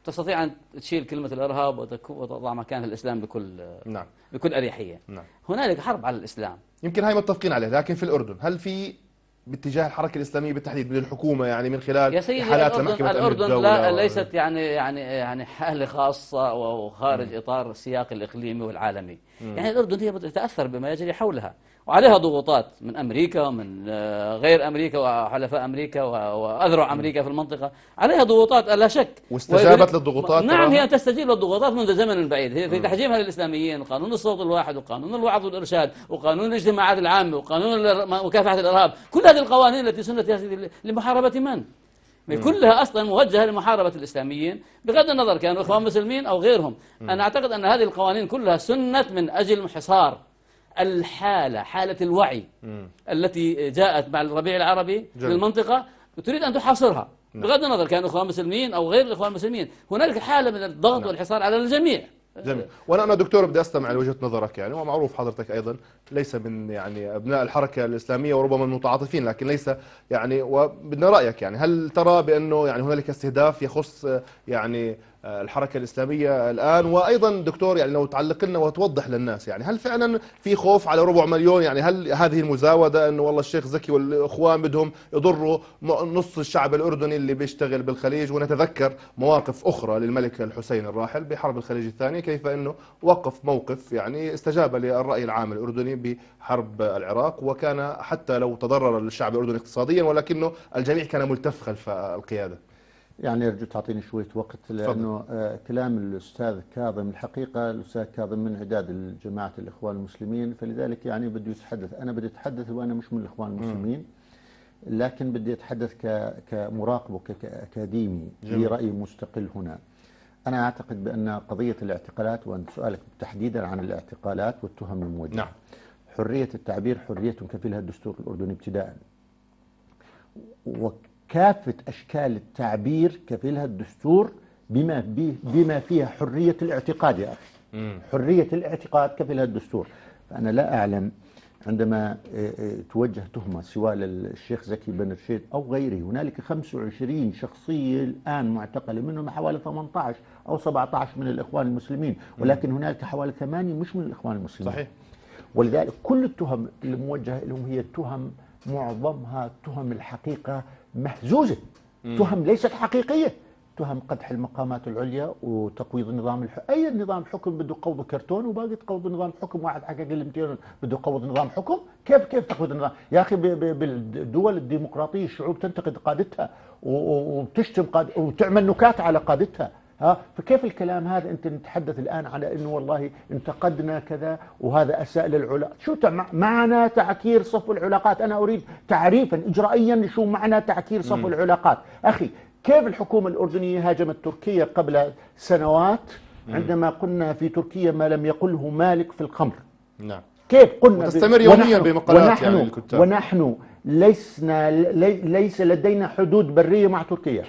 تستطيع أن تشيل كلمة الإرهاب وتضع مكانها الإسلام بكل نعم بكل أريحية. نعم. هنالك حرب على الإسلام، يمكن هاي متفقين عليه، لكن في الأردن هل في باتجاه الحركة الإسلامية بالتحديد من الحكومة يعني من خلال يا سيدي حالات الأردن, لمحكمة أمن الأردن الدولة لا و... ليست يعني يعني يعني حالة خاصة وخارج إطار السياق الإقليمي والعالمي. مم. يعني الأردن هي تتأثر بما يجري حولها، وعليها ضغوطات من أمريكا ومن غير أمريكا وحلفاء أمريكا وأذرع أمريكا في المنطقة، عليها ضغوطات لا شك. واستجابت للضغوطات. نعم هي تستجيب للضغوطات منذ زمن بعيد، هي في تحجيمها للإسلاميين، وقانون الصوت الواحد، وقانون الوعظ والإرشاد، وقانون الاجتماعات العامة، وقانون مكافحة الإرهاب. كل هذه القوانين التي سنت لمحاربة من؟ كلها أصلا موجهة لمحاربة الإسلاميين بغض النظر كانوا إخوان مسلمين أو غيرهم. أنا أعتقد أن هذه القوانين كلها سنت من أجل حصار الحالة، حالة الوعي مم. التي جاءت مع الربيع العربي للمنطقة وتريد أن تحاصرها بغض النظر كانوا إخوان مسلمين أو غير الإخوان المسلمين. هنالك حالة من الضغط نعم. والحصار على الجميع. جميل. وانا انا دكتور بدي استمع لوجهه نظرك يعني، ومعروف حضرتك ايضا ليس من يعني ابناء الحركه الاسلاميه وربما المتعاطفين، لكن ليس يعني، وبدنا رايك يعني، هل ترى بانه يعني هنالك استهداف يخص يعني الحركه الاسلاميه الان؟ وايضا دكتور يعني لو تعلق لنا وتوضح للناس يعني، هل فعلا في خوف على ربع مليون؟ يعني هل هذه المزاوده انه والله الشيخ زكي والاخوان بدهم يضروا نص الشعب الاردني اللي بيشتغل بالخليج؟ ونتذكر مواقف اخرى للملك الحسين الراحل بحرب الخليج الثانيه، كيف انه وقف موقف يعني استجاب للراي العام الاردني بحرب العراق، وكان حتى لو تضرر الشعب الاردني اقتصاديا ولكنه الجميع كان ملتف خلف القياده. يعني أرجو تعطيني شوية وقت، لأنه آه كلام الأستاذ كاظم الحقيقة الأستاذ كاظم من عداد الجماعة الإخوان المسلمين، فلذلك يعني بدي يتحدث. أنا بدي أتحدث وأنا مش من الإخوان المسلمين، لكن بدي أتحدث كمراقب وكأكاديمي لي رأي مستقل هنا. أنا أعتقد بأن قضية الاعتقالات، وأن سؤالك تحديدا عن الاعتقالات والتهم الموجهة، نعم. حرية التعبير حرية كفلها الدستور الأردني ابتداء، كافة أشكال التعبير كفلها الدستور بما بما فيها حرية الاعتقاد يا أخي. حرية الاعتقاد كفلها الدستور. فأنا لا أعلم عندما توجه تهمة سواء للشيخ زكي بن رشيد أو غيره، هنالك خمسة وعشرين شخصية الآن معتقلة، منهم حوالي ثمانية عشر أو سبعة عشر من الإخوان المسلمين، ولكن هنالك حوالي ثمانية مش من الإخوان المسلمين. صحيح. ولذلك كل التهم الموجهة لهم هي تهم معظمها تهم الحقيقة مهزوزة، تهم ليست حقيقية، تهم قدح المقامات العليا وتقويض النظام الحكم. أي نظام حكم بده قوض كرتون وباقي تقوض نظام حكم؟ واحد حقق ال مئتين بده قوض نظام حكم؟ كيف كيف تقويض النظام يا أخي؟ بالدول الديمقراطية الشعوب تنتقد قادتها وبتشتم قاد وتعمل نكات على قادتها، ها؟ فكيف الكلام هذا؟ انت نتحدث الان على انه والله انتقدنا كذا وهذا اساء للعلاقات. شو معنى تعكير صفو العلاقات؟ انا اريد تعريفا اجرائيا شو معنى تعكير صفو العلاقات. اخي كيف الحكومه الاردنيه هاجمت تركيا قبل سنوات عندما قلنا في تركيا ما لم يقله مالك في الخمر؟ نعم. كيف قلنا تستمر يوميا بمقالات يعني الكتاب. ونحن لسنا ليس لدينا حدود بريه مع تركيا،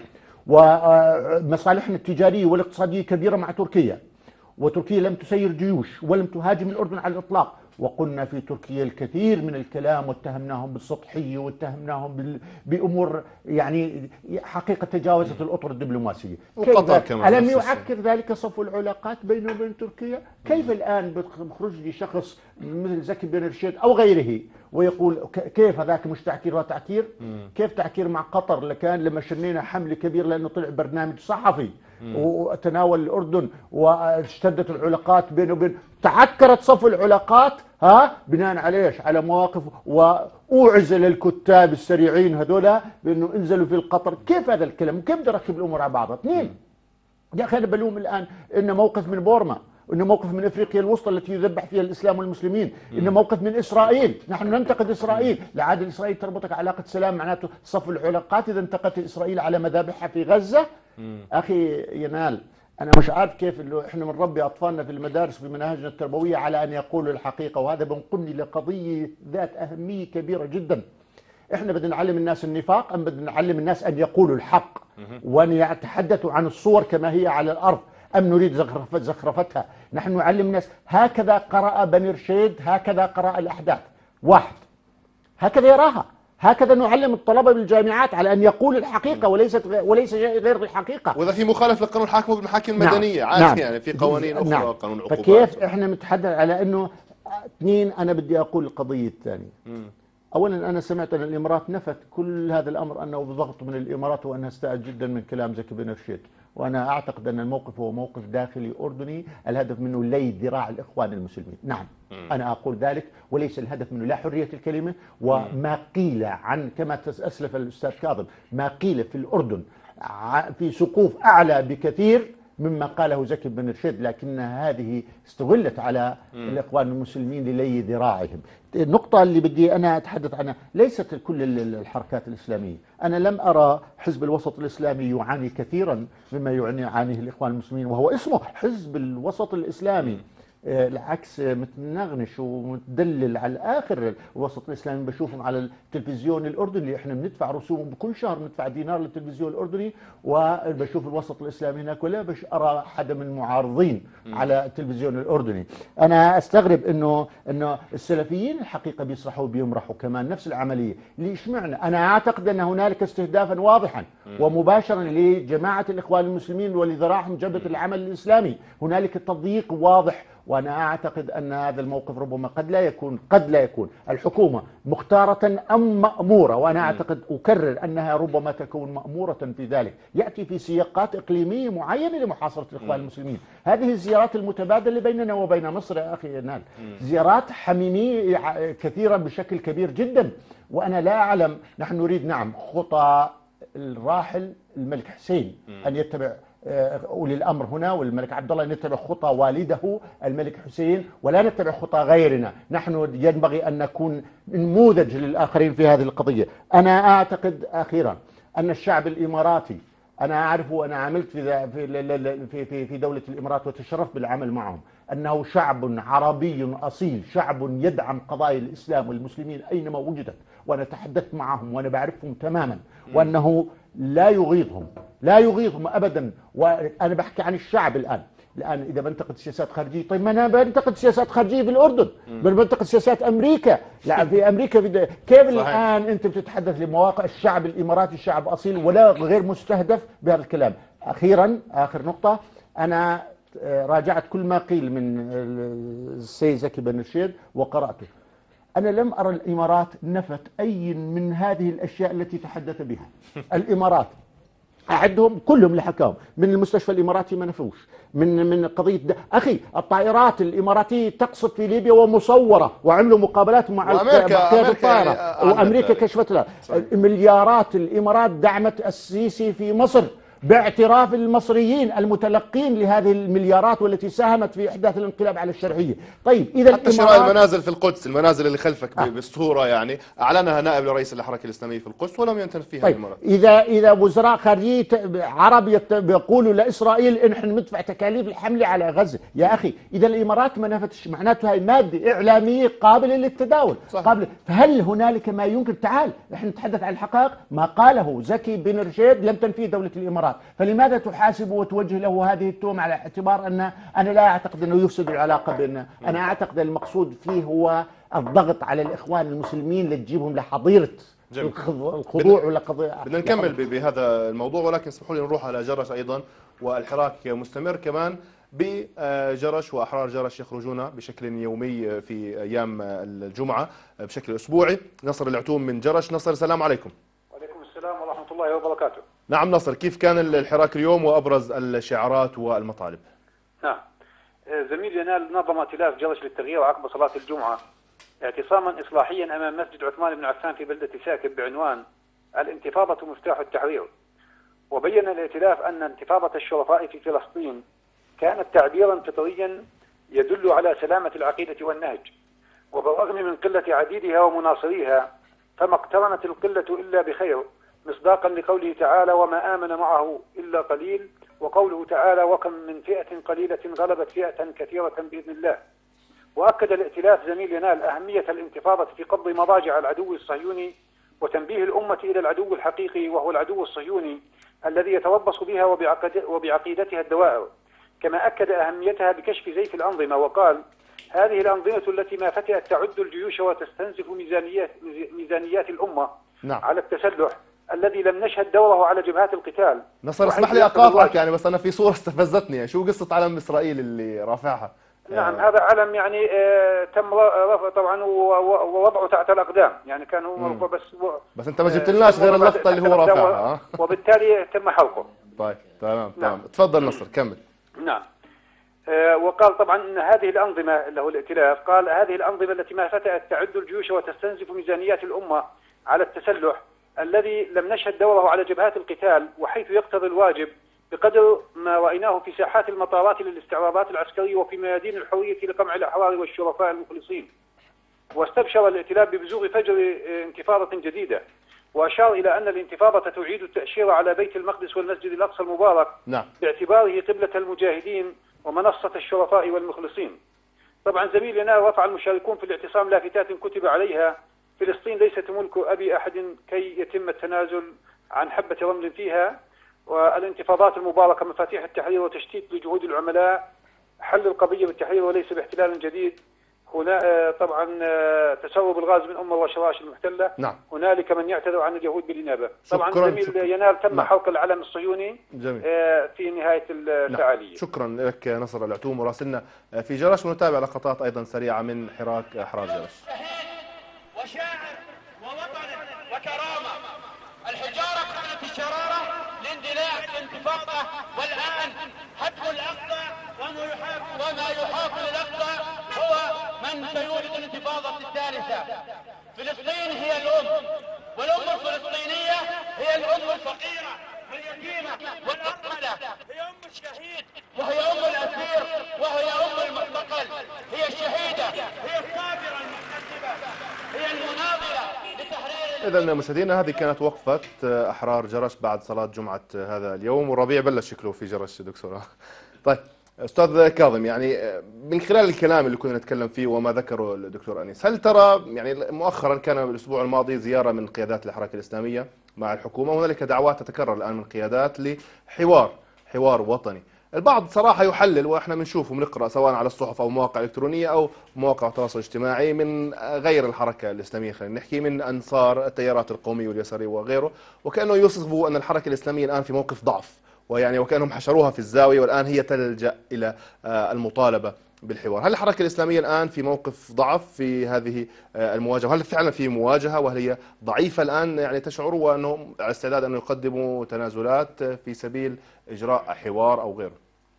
ومصالحنا التجارية والاقتصادية كبيرة مع تركيا، وتركيا لم تسير جيوش ولم تهاجم الأردن على الإطلاق، وقلنا في تركيا الكثير من الكلام واتهمناهم بالسطحية واتهمناهم بأمور يعني حقيقة تجاوزت الأطر الدبلوماسية. ألم يعكر ذلك صفو العلاقات بينه وبين تركيا؟ كيف الآن بخرج لي شخص مثل زكي بن رشيد أو غيره ويقول كيف هذاك مش تعكير وتعكير؟ كيف تعكير مع قطر لكان لما شنينا حملة كبير لأنه طلع برنامج صحفي وتناول الأردن واشتدت العلاقات بينه وبين، تعكرت صفو العلاقات ها بناء على ايش؟ على مواقف، واعزل الكتاب السريعين هذولا بانه انزلوا في القطر. كيف هذا الكلام؟ كيف بدي اركب الامور على بعضها؟ اثنين يا اخي انا بلوم الان ان موقف من بورما، انه موقف من افريقيا الوسطى التي يذبح فيها الاسلام والمسلمين، انه موقف من اسرائيل، نحن ننتقد اسرائيل، لعادة اسرائيل تربطك علاقه سلام معناته صفو العلاقات اذا انتقدت اسرائيل على مذابحها في غزه. اخي ينال أنا مش عارف كيف اللي إحنا بنربي أطفالنا في المدارس في مناهجنا التربوية على أن يقولوا الحقيقة، وهذا بنقلني لقضية ذات أهمية كبيرة جدا. إحنا بدنا نعلم الناس النفاق أم بدنا نعلم الناس أن يقولوا الحق وأن يتحدثوا عن الصور كما هي على الأرض أم نريد زخرفة زخرفتها؟ نحن نعلم الناس هكذا قرأ بن رشيد، هكذا قرأ الأحداث، واحد هكذا يراها، هكذا نعلم الطلبة بالجامعات على أن يقول الحقيقة وليست وليس شيء غير الحقيقة. وإذا في مخالف للقانون الحاكم بالمحاكم المدنية نعم. عادي نعم. يعني في قوانين أخرى نعم. قانون عقوبات. فكيف إحنا نتحدث على أنه اثنين؟ أنا بدي أقول القضية الثانية. أولا أنا سمعت أن الإمارات نفت كل هذا الأمر أنه بضغط من الإمارات، وأنها استاءت جدا من كلام زكي بن رشيد، وأنا أعتقد أن الموقف هو موقف داخلي أردني الهدف منه لي ذراع الإخوان المسلمين. نعم أنا أقول ذلك، وليس الهدف منه لا حرية الكلمة وما قيل عن كما أسلف الأستاذ كاظم ما قيل في الأردن في سقوف أعلى بكثير مما قاله زكي بن رشيد، لكن هذه استغلت على م. الإخوان المسلمين للي ذراعهم. النقطة اللي بدي أنا أتحدث عنها ليست كل الحركات الإسلامية. أنا لم أرى حزب الوسط الإسلامي يعاني كثيرا مما يعانيه الإخوان المسلمين، وهو اسمه حزب الوسط الإسلامي. العكس متنغنش ومتدلل على الآخر. الوسط الإسلامي بشوفهم على التلفزيون الأردني اللي إحنا بندفع رسوم بكل شهر، بندفع دينار للتلفزيون الأردني، وبشوف الوسط الإسلامي هناك ولا بش أرى حدا من المعارضين على التلفزيون الأردني. أنا أستغرب إنه إنه السلفيين الحقيقة بيصرحوا بيمرحوا كمان نفس العملية. ليش معنى؟ أنا أعتقد أن هنالك استهدافا واضحا ومباشرا لجماعة الإخوان المسلمين ولذراعهم جبهة العمل الإسلامي. هنالك تضييق واضح، وأنا أعتقد أن هذا الموقف ربما قد لا يكون قد لا يكون الحكومة مختارة أم مأمورة، وأنا أعتقد أكرر أنها ربما تكون مأمورة في ذلك. يأتي في سياقات إقليمية معينة لمحاصرة الإخوان المسلمين. هذه الزيارات المتبادلة بيننا وبين مصر يا أخي نال زيارات حميمية كثيرة بشكل كبير جدا، وأنا لا أعلم. نحن نريد نعم خطى الراحل الملك حسين أن يتبع أولي الأمر هنا والملك عبد الله، نتبع خطى والده الملك حسين ولا نتبع خطى غيرنا. نحن ينبغي أن نكون نموذج للآخرين في هذه القضية. أنا أعتقد أخيرا أن الشعب الإماراتي، أنا أعرف وأنا عملت في في في في دولة الإمارات وتشرفت بالعمل معهم، أنه شعب عربي أصيل، شعب يدعم قضايا الإسلام والمسلمين أينما وجدت، وأنا تحدثت معهم وأنا بعرفهم تماما، وأنه لا يغيظهم لا يغيظهم أبدا. وأنا بحكي عن الشعب الآن. الآن إذا بنتقد سياسات خارجية، طيب ما أنا بنتقد سياسات خارجية في الأردن، بنتقد سياسات أمريكا، لا في أمريكا في كيف صحيح. الآن أنت بتتحدث لمواقع الشعب الإماراتي شعب أصيل ولا غير مستهدف بهذا الكلام. أخيرا آخر نقطة، أنا راجعت كل ما قيل من السيد زكي بن رشيد وقرأته. أنا لم أرى الإمارات نفت أي من هذه الأشياء التي تحدث بها. الإمارات أعدهم كلهم اللي حكاهم، من المستشفى الإماراتي ما نفوش، من من قضية أخي الطائرات الإماراتية تقصد في ليبيا ومصورة، وعملوا مقابلات مع قيادة الطائرة يعني وأمريكا كشفت لها. مليارات الإمارات دعمت السيسي في مصر باعتراف المصريين المتلقين لهذه المليارات والتي ساهمت في إحداث الانقلاب على الشرعية. طيب إذا حتى شراء المنازل في القدس، المنازل اللي خلفك آه. بالصورة يعني أعلنها نائب لرئيس الحركة الإسلامية في القدس ولم ينتنف فيها طيب الإمارات. إذا إذا وزراء خارجية عرب بيقولوا لإسرائيل إن نحن ندفع تكاليف الحملة على غزة، يا أخي إذا الإمارات ما نفتش معناته هاي مادة إعلامية قابلة للتداول قابلة. فهل هنالك ما يمكن؟ تعال نحن نتحدث عن الحقائق. ما قاله زكي بن رشيد لم تنفيه دولة الإمارات، فلماذا تحاسب وتوجه له هذه التهم على اعتبار أن أنا لا أعتقد أنه يفسد العلاقة بيننا. أنا أعتقد المقصود فيه هو الضغط على الإخوان المسلمين لتجيبهم لحظيرة الخضوع ولا قضية. بدنا نكمل بهذا الموضوع، ولكن اسمحوا لي نروح على جرش أيضا، والحراك مستمر كمان بجرش وأحرار جرش يخرجون بشكل يومي في أيام الجمعة بشكل أسبوعي. نصر العتوم من جرش. نصر السلام عليكم. وعليكم السلام ورحمة الله وبركاته. نعم نصر، كيف كان الحراك اليوم وأبرز الشعارات والمطالب؟ نعم زميل ينال نظم ائتلاف جرش للتغيير عقب صلاة الجمعة اعتصاما إصلاحيا أمام مسجد عثمان بن عفان في بلدة ساكب بعنوان الانتفاضة مفتاح التحرير. وبين الائتلاف أن انتفاضة الشرفاء في فلسطين كانت تعبيرا فطريا يدل على سلامة العقيدة والنهج، وبالرغم من قلة عديدها ومناصريها فما اقترنت القلة إلا بخير، مصداقا لقوله تعالى وما آمن معه إلا قليل، وقوله تعالى وكم من فئة قليلة غلبت فئة كثيرة بإذن الله. وأكد الائتلاف زميل ينال أهمية الانتفاضة في قبض مضاجع العدو الصهيوني وتنبيه الأمة إلى العدو الحقيقي وهو العدو الصهيوني الذي يتربص بها وبعقيدتها الدوائر، كما أكد أهميتها بكشف زيف الأنظمة وقال هذه الأنظمة التي ما فتئت تعد الجيوش وتستنزف ميزانيات, ميزانيات الأمة نعم. على التسلح الذي لم نشهد دوره على جبهات القتال. نصر اسمح لي اقاطعك يعني، بس انا في صورة استفزتني يعني، شو قصة علم اسرائيل اللي رافعها؟ نعم هذا علم يعني آه تم رفعه طبعا ووضعه تحت الاقدام، يعني كان هو مرفوع بس بس انت ما جبت لناش غير اللقطة اللي هو رافعها، وبالتالي تم حرقه. طيب تمام تمام. تفضل نصر كمل. نعم. آه وقال طبعا ان هذه الانظمه اللي هو الائتلاف، قال هذه الانظمه التي ما فتأت تعد الجيوش وتستنزف ميزانيات الامه على التسلح الذي لم نشهد دوره على جبهات القتال، وحيث يقتضي الواجب بقدر ما رأيناه في ساحات المطارات للاستعراضات العسكرية وفي ميادين الحرية لقمع الأحرار والشرفاء المخلصين. واستبشر الائتلاف ببزوغ فجر انتفاضة جديدة، وأشار إلى أن الانتفاضة تعيد التأشير على بيت المقدس والمسجد الأقصى المبارك نعم. باعتباره قبلة المجاهدين ومنصة الشرفاء والمخلصين. طبعا زميلنا رفع المشاركون في الاعتصام لافتات كتب عليها: فلسطين ليست ملك أبي أحد كي يتم التنازل عن حبة رمل فيها، والانتفاضات المباركة مفاتيح التحرير وتشتيت لجهود العملاء، حل القضية بالتحرير وليس باحتلال جديد. هنا طبعا تسرب الغاز من أم الرشراش المحتلة. نعم. هنالك من يعتذر عن اليهود بالإنابة. طبعا شكراً زميل شكراً. ينال تم نعم. حرق العلم الصهيوني جميل. في نهاية الفعالية. نعم. شكرا لك نصر العتوم مراسلنا في جرش. ونتابع لقطات أيضا سريعة من حراك أحرار جرش. وشاعر ووطن وكرامة. الحجارة كانت الشرارة لاندلاع الانتفاضة، والآن هدم الأقصى وما يحاق وما يحاق للأقصى هو من سيولد الانتفاضة الثالثة. فلسطين هي الأم، والأم الفلسطينية هي الأم الفقيرة واليتيمة والأرملة، هي أم الشهيد وهي أم الأسير وهي أم المعتقل، هي الشهيدة، هي الصابرة المحتسبة، هي المناضلة لتحرير. إذا مشاهدينا هذه كانت وقفة أحرار جرش بعد صلاة جمعة هذا اليوم، والربيع بلش شكله في جرش دكتور. طيب أستاذ كاظم، يعني من خلال الكلام اللي كنا نتكلم فيه وما ذكره الدكتور أنيس، هل ترى يعني مؤخرا كان الأسبوع الماضي زيارة من قيادات الحركة الإسلامية مع الحكومة، وهنالك دعوات تتكرر الآن من قيادات لحوار حوار وطني. البعض صراحة يحلل، وإحنا بنشوف وبنقرأ سواء على الصحف أو مواقع إلكترونية أو مواقع التواصل الاجتماعي من غير الحركة الإسلامية، خلينا نحكي من أنصار التيارات القومية واليسارية وغيره، وكأنه يوصفوا أن الحركة الإسلامية الآن في موقف ضعف، ويعني وكأنهم حشروها في الزاوية والآن هي تلجأ إلى المطالبة بالحوار. هل الحركة الإسلامية الآن في موقف ضعف في هذه المواجهة؟ وهل فعلا في مواجهة وهل هي ضعيفة الآن يعني تشعروا، وأنهم على استعداد أن يقدموا تنازلات في سبيل إجراء حوار أو غيره؟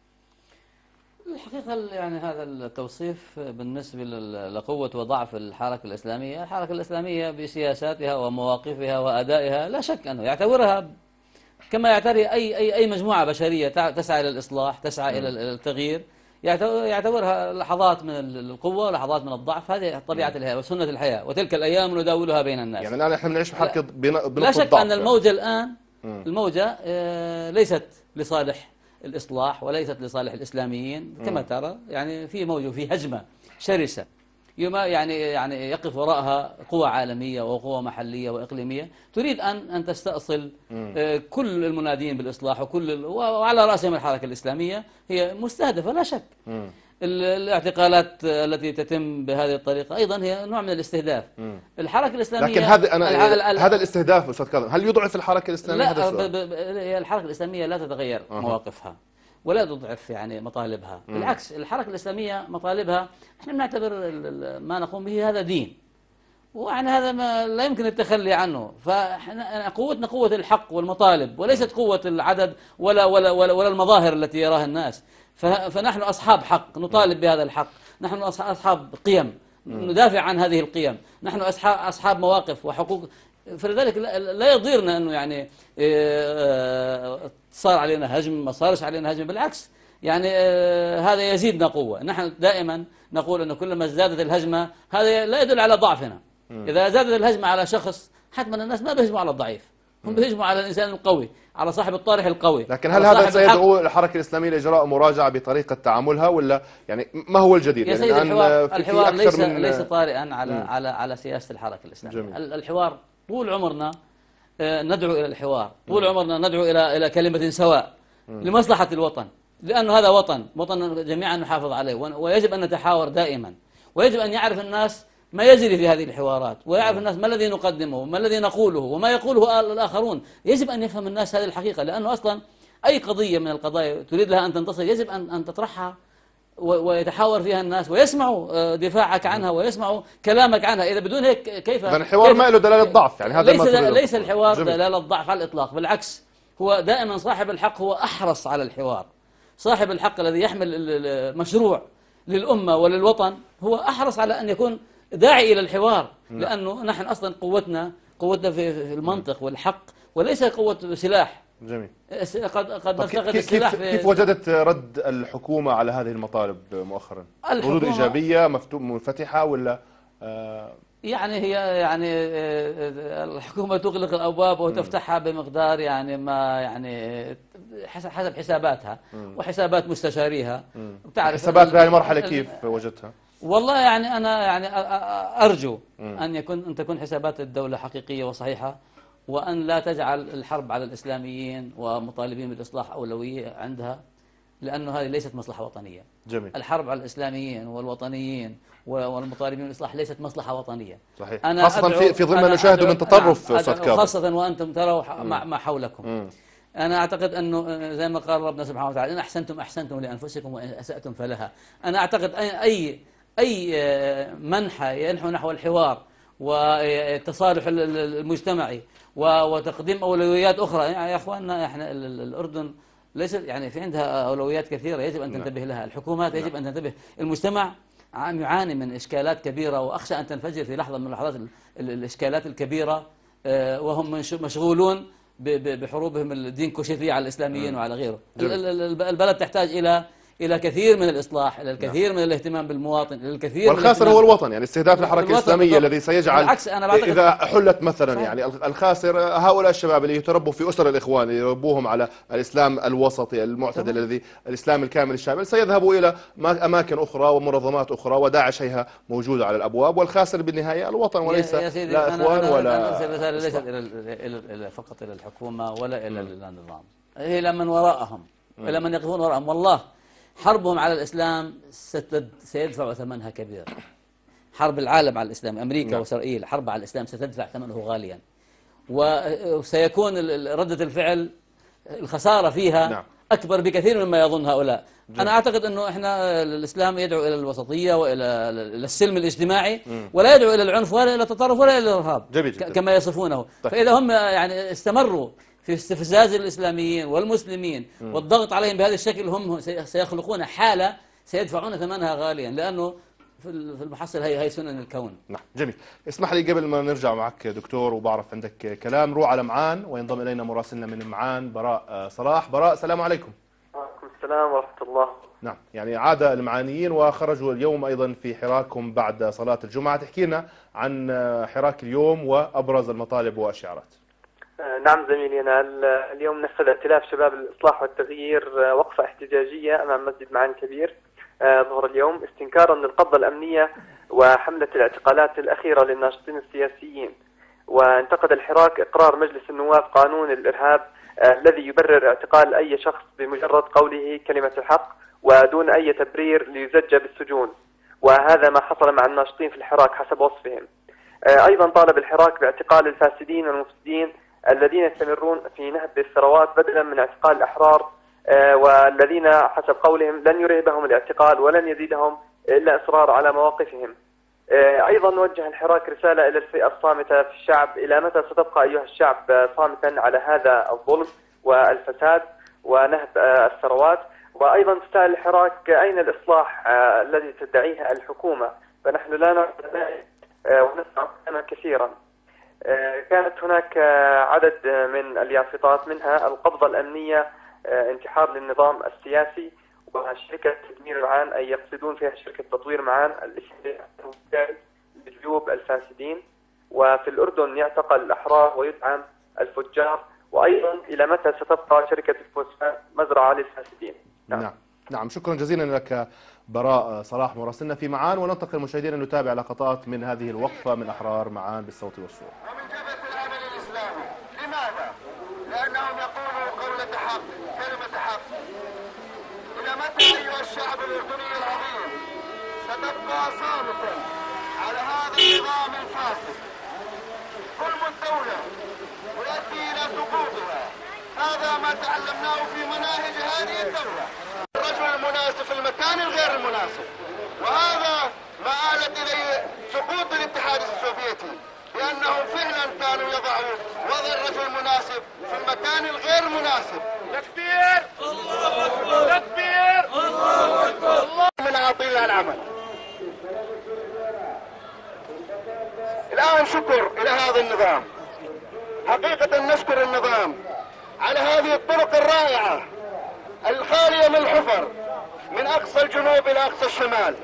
الحقيقة يعني هذا التوصيف بالنسبة لقوة وضعف الحركة الإسلامية، الحركة الإسلامية بسياساتها ومواقفها وأدائها لا شك أنه يعتبرها كما يعتبر أي أي أي مجموعة بشرية تسعى إلى الإصلاح، تسعى إلى التغيير، يعتبرها لحظات من القوة ولحظات من الضعف. هذه طبيعة الحياة وسنة الحياة، وتلك الأيام نداولها بين الناس. يعني الآن احنا بنعيش بحركة بنقطة ضعف. لا شك أن الموجة الآن الموجة ليست لصالح الإصلاح وليست لصالح الإسلاميين كما ترى، يعني في موجة في هجمة شرسة يعني يعني يقف وراءها قوى عالمية وقوى محلية وإقليمية تريد أن أن تستأصل كل المنادين بالإصلاح، وكل وعلى رأسهم الحركة الإسلامية هي مستهدفة لا شك. الاعتقالات التي تتم بهذه الطريقة أيضا هي نوع من الاستهداف. الحركة الإسلامية لكن هذا أنا هذا الاستهداف أستاذ كاظم هل يضعف الحركة الإسلامية؟ لا، هذا الحركة الإسلامية لا تتغير أه. مواقفها ولا تضعف يعني مطالبها، م. بالعكس الحركة الإسلامية مطالبها احنا بنعتبر ما نقوم به هذا دين، ويعني هذا ما لا يمكن التخلي عنه. فاحنا قوتنا قوة الحق والمطالب وليست قوة العدد ولا ولا ولا, ولا المظاهر التي يراها الناس. فنحن أصحاب حق نطالب بهذا الحق، نحن أصحاب قيم ندافع عن هذه القيم، نحن أصحاب أصحاب مواقف وحقوق. فلذلك لا يضيرنا أنه يعني صار علينا هجم، ما صارش علينا هجم، بالعكس يعني هذا يزيدنا قوة. نحن دائما نقول أنه كلما ازدادت الهجمة هذا لا يدل على ضعفنا. إذا زادت الهجمة على شخص حتما الناس ما بيهجموا على الضعيف، هم بيهجموا على الإنسان القوي، على صاحب الطارح القوي. لكن هل هذا سيدعو الحركة الإسلامية لإجراء مراجعة بطريقة تعاملها، ولا يعني ما هو الجديد؟ يا يعني سيدي الحوار, في الحوار في ليس من ليس طارئا على مم. على على سياسة الحركة الإسلامية. جميل. الحوار طول عمرنا ندعو إلى الحوار، طول مم. عمرنا ندعو إلى إلى كلمة سواء مم. لمصلحة الوطن، لأنه هذا وطن وطن جميعا نحافظ عليه، ويجب أن نتحاور دائما، ويجب أن يعرف الناس ما يجري في هذه الحوارات، ويعرف الناس ما الذي نقدمه وما الذي نقوله وما يقوله الآخرون. يجب أن يفهم الناس هذه الحقيقة، لأنه أصلا أي قضية من القضايا تريد لها أن تنتصر يجب أن أن تطرحها ويتحاور فيها الناس ويسمعوا دفاعك عنها ويسمعوا كلامك عنها. إذا بدون هيك كيف؟ إذا الحوار ما له دلالة ضعف، يعني هذا ليس ما ليس الحوار جميل. دلالة ضعف على الإطلاق، بالعكس هو دائما صاحب الحق هو أحرص على الحوار. صاحب الحق الذي يحمل المشروع للأمة وللوطن هو أحرص على أن يكون داعي إلى الحوار، لأنه نحن أصلا قوتنا قوتنا في المنطق والحق وليس قوة سلاح. جميل. قد قد نفتقد كيف, السلاح كيف, في كيف وجدت رد الحكومة على هذه المطالب مؤخرا؟ ردود إيجابية منفتحة ولا آه يعني هي يعني الحكومة تغلق الأبواب وتفتحها بمقدار يعني ما يعني حسب حساباتها وحسابات مستشاريها. بتعرف حسابات بهذه المرحلة كيف وجدتها؟ والله يعني أنا يعني أرجو أن يكون أن تكون حسابات الدولة حقيقية وصحيحة، وأن لا تجعل الحرب على الإسلاميين ومطالبين بالإصلاح أولوية عندها، لأنه هذه ليست مصلحة وطنية. جميل. الحرب على الإسلاميين والوطنيين والمطالبين بالإصلاح ليست مصلحة وطنية. صحيح. أنا خاصة في في ظل ما نشاهده من تطرف أستاذ كاظم، خاصة وأنتم تروا ما حولكم. مم. أنا أعتقد أنه زي ما قال ربنا سبحانه وتعالى: إن أحسنتم أحسنتم لأنفسكم وإن أسأتم فلها. أنا أعتقد أي أي منحى ينحو نحو الحوار والتصالح المجتمعي وتقديم أولويات أخرى. يعني يا أخواننا إحنا الأردن ليس يعني في عندها أولويات كثيرة يجب أن تنتبه لها. الحكومات يجب أن تنتبه. المجتمع عم يعاني من إشكالات كبيرة، وأخشى أن تنفجر في لحظة من لحظات الإشكالات الكبيرة، وهم مشغولون بحروبهم الدينكوشيفية على الإسلاميين وعلى غيره. البلد تحتاج إلى إلى كثير من الإصلاح، إلى الكثير من الاهتمام بالمواطن، إلى الكثير والخاسر هو الوطن. يعني استهداف الحركة الإسلامية الذي سيجعل بالعكس أنا إذا حلت مثلا صحيح. يعني الخاسر هؤلاء الشباب اللي يتربوا في أسر الإخوان، اللي يربوهم على الإسلام الوسطي المعتدل الذي الإسلام الكامل الشامل، سيذهبوا إلى أماكن أخرى ومنظمات أخرى، وداعش هي موجودة على الأبواب، والخاسر بالنهاية الوطن وليس لا إخوان أنا ولا أنا أرسل رسالة ليست إلى فقط إلى الحكومة ولا إلى النظام، هي إلى من وراءهم، إلى من يقفون وراءهم. والله حربهم على الإسلام سيدفع ثمنها كبير. حرب العالم على الإسلام، أمريكا نعم. وإسرائيل، حرب على الإسلام ستدفع ثمنه غاليا، وسيكون ردة الفعل الخسارة فيها نعم. أكبر بكثير مما يظن هؤلاء. جميل. أنا أعتقد أنه إحنا الإسلام يدعو إلى الوسطية وإلى السلم الاجتماعي، مم. ولا يدعو إلى العنف ولا إلى التطرف ولا إلى الإرهاب كما يصفونه. طيب. فإذا هم يعني استمروا في استفزاز الإسلاميين والمسلمين م. والضغط عليهم بهذا الشكل، هم سيخلقون حالة سيدفعون ثمنها غاليا، لأنه في المحصل هي هي سنن الكون. نعم جميل. اسمح لي قبل ما نرجع معك دكتور وبعرف عندك كلام، روح على معان وينضم إلينا مراسلنا من معان براء صلاح. براء السلام عليكم. وعليكم السلام ورحمة الله. نعم يعني عاد المعانيين وخرجوا اليوم أيضا في حراكهم بعد صلاة الجمعة. تحكي لنا عن حراك اليوم وأبرز المطالب والشعارات. نعم زميلي، أنا اليوم نفذ ائتلاف شباب الإصلاح والتغيير وقفة احتجاجية أمام مسجد معان كبير ظهر اليوم، استنكارا للقبضة الأمنية وحملة الاعتقالات الأخيرة للناشطين السياسيين. وانتقد الحراك إقرار مجلس النواب قانون الإرهاب الذي يبرر اعتقال أي شخص بمجرد قوله كلمة الحق ودون أي تبرير ليزج بالسجون، وهذا ما حصل مع الناشطين في الحراك حسب وصفهم. أيضا طالب الحراك باعتقال الفاسدين والمفسدين الذين يستمرون في نهب الثروات بدلا من اعتقال الأحرار، والذين حسب قولهم لن يرهبهم الاعتقال ولن يزيدهم إلا إصرار على مواقفهم. أيضا وجه الحراك رسالة إلى الفئة الصامتة في الشعب: إلى متى ستبقى أيها الشعب صامتا على هذا الظلم والفساد ونهب الثروات؟ وأيضا تسأل الحراك: أين الإصلاح الذي تدعيه الحكومة؟ فنحن لا نرى ونسمع كلاما كثيرا. كانت هناك عدد من اليافطات، منها القبضة الأمنية، انتحار للنظام السياسي، وشركة تدمير معان أي يقصدون فيها شركة تطوير معان لجيوب الفاسدين. وفي الأردن يعتقل الأحرار ويدعم الفجار. وأيضا إلى متى ستبقى شركة الفوسفات مزرعة للفاسدين؟ نعم. نعم نعم شكرا جزيلا لك براء صلاح مراسلنا في معان. وننتقل مشاهدينا نتابع لقطات من هذه الوقفة من أحرار معان بالصوت والصورة. ومن جبهة العمل الإسلامي، لماذا؟ لأنهم يقولوا قولة حق، كلمة حق. إلى متى أيها الشعب الأردني العظيم ستبقى صامتا على هذا النظام الفاسد ظلم الدولة ويؤدي إلى سقوطها. هذا ما تعلمناه في مناهج هذه الدولة. الرجل المناسب في المكان الغير المناسب، وهذا ما آلت إليه سقوط الاتحاد السوفيتي، لأنهم فعلا كانوا يضعوا وضع الرجل المناسب في المكان الغير مناسب. تكبير الله أكبر، تكبير الله أكبر، الله من عطينا العمل. الآن شكر إلى هذا النظام، حقيقة نشكر النظام على هذه الطرق الرائعة الخالية من الحفر من أقصى الجنوب إلى أقصى الشمال،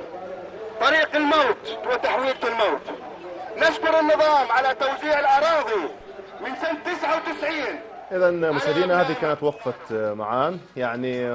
طريق الموت وتحويلة الموت. نشكر النظام على توزيع الأراضي من سنة تسعة وتسعين. إذا مشاهدينا هذه كانت وقفة معان، يعني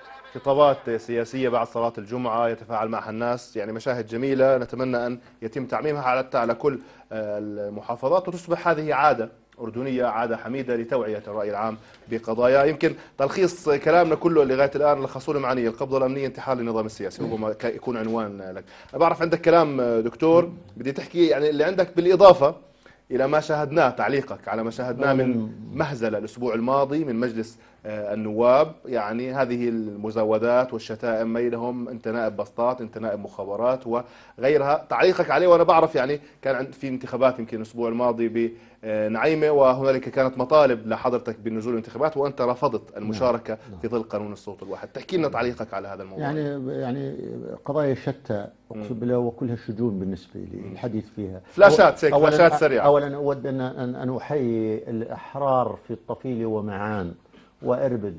خطابات سياسية بعد صلاة الجمعة يتفاعل معها الناس، يعني مشاهد جميلة نتمنى أن يتم تعميمها على على كل المحافظات وتصبح هذه عادة أردنية، عادة حميدة لتوعية الرأي العام بقضايا. يمكن تلخيص كلامنا كله لغاية الآن لخصوله معانية: القبضة الأمنية انتحار للنظام السياسي، ربما يكون عنوان لك. أنا بعرف عندك كلام دكتور، بدي تحكي يعني اللي عندك بالإضافة إلى ما شاهدناه، تعليقك على ما شاهدناه من مهزلة الأسبوع الماضي من مجلس النواب، يعني هذه المزاودات والشتائم بينهم، أنت نائب بسطات، أنت نائب مخابرات وغيرها، تعليقك عليه. وأنا بعرف يعني كان عند في انتخابات يمكن الأسبوع الماضي بنعيمة، وهنالك كانت مطالب لحضرتك بالنزول الانتخابات وأنت رفضت المشاركة نعم. في ظل قانون الصوت الواحد. تحكي لنا تعليقك على هذا الموضوع. يعني يعني قضايا شتى اقسم بالله وكلها شجون بالنسبه لي الحديث فيها. فلاشات هيك، فلاشات سريعه. اولا اود ان ان احيي الاحرار في الطفيل ومعان واربد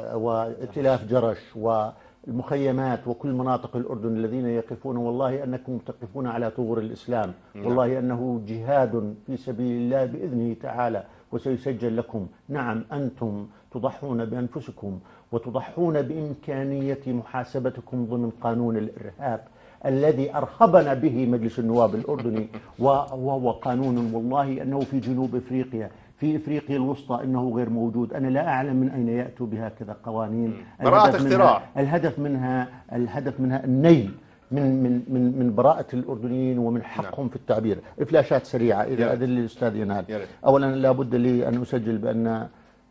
وائتلاف جرش والمخيمات وكل مناطق الاردن الذين يقفون، والله انكم تقفون على ثغور الاسلام، والله انه جهاد في سبيل الله باذنه تعالى وسيسجل لكم. نعم انتم تضحون بانفسكم وتضحون بامكانيه محاسبتكم ضمن قانون الارهاب الذي أرهبنا به مجلس النواب الأردني، وهو قانون والله أنه في جنوب إفريقيا، في إفريقيا الوسطى إنه غير موجود. أنا لا أعلم من أين يأتوا بهكذا قوانين. براءة اختراع. الهدف منها الهدف منها النيل من من من من براءة الأردنيين ومن حقهم في التعبير. فلاشات سريعة إذا أذن لي الأستاذ ينال. أولا لابد لي أن أسجل بأن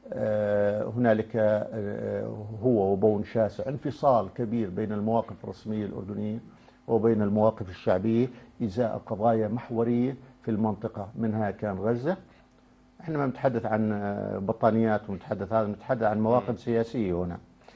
هنالك هو وبون شاسع انفصال كبير بين المواقف الرسمية الأردنية وبين المواقف الشعبية إزاء قضايا محورية في المنطقة، منها كان غزة. احنا ما نتحدث عن بطانيات ونتحدث هذا، نتحدث عن مواقف سياسية هنا.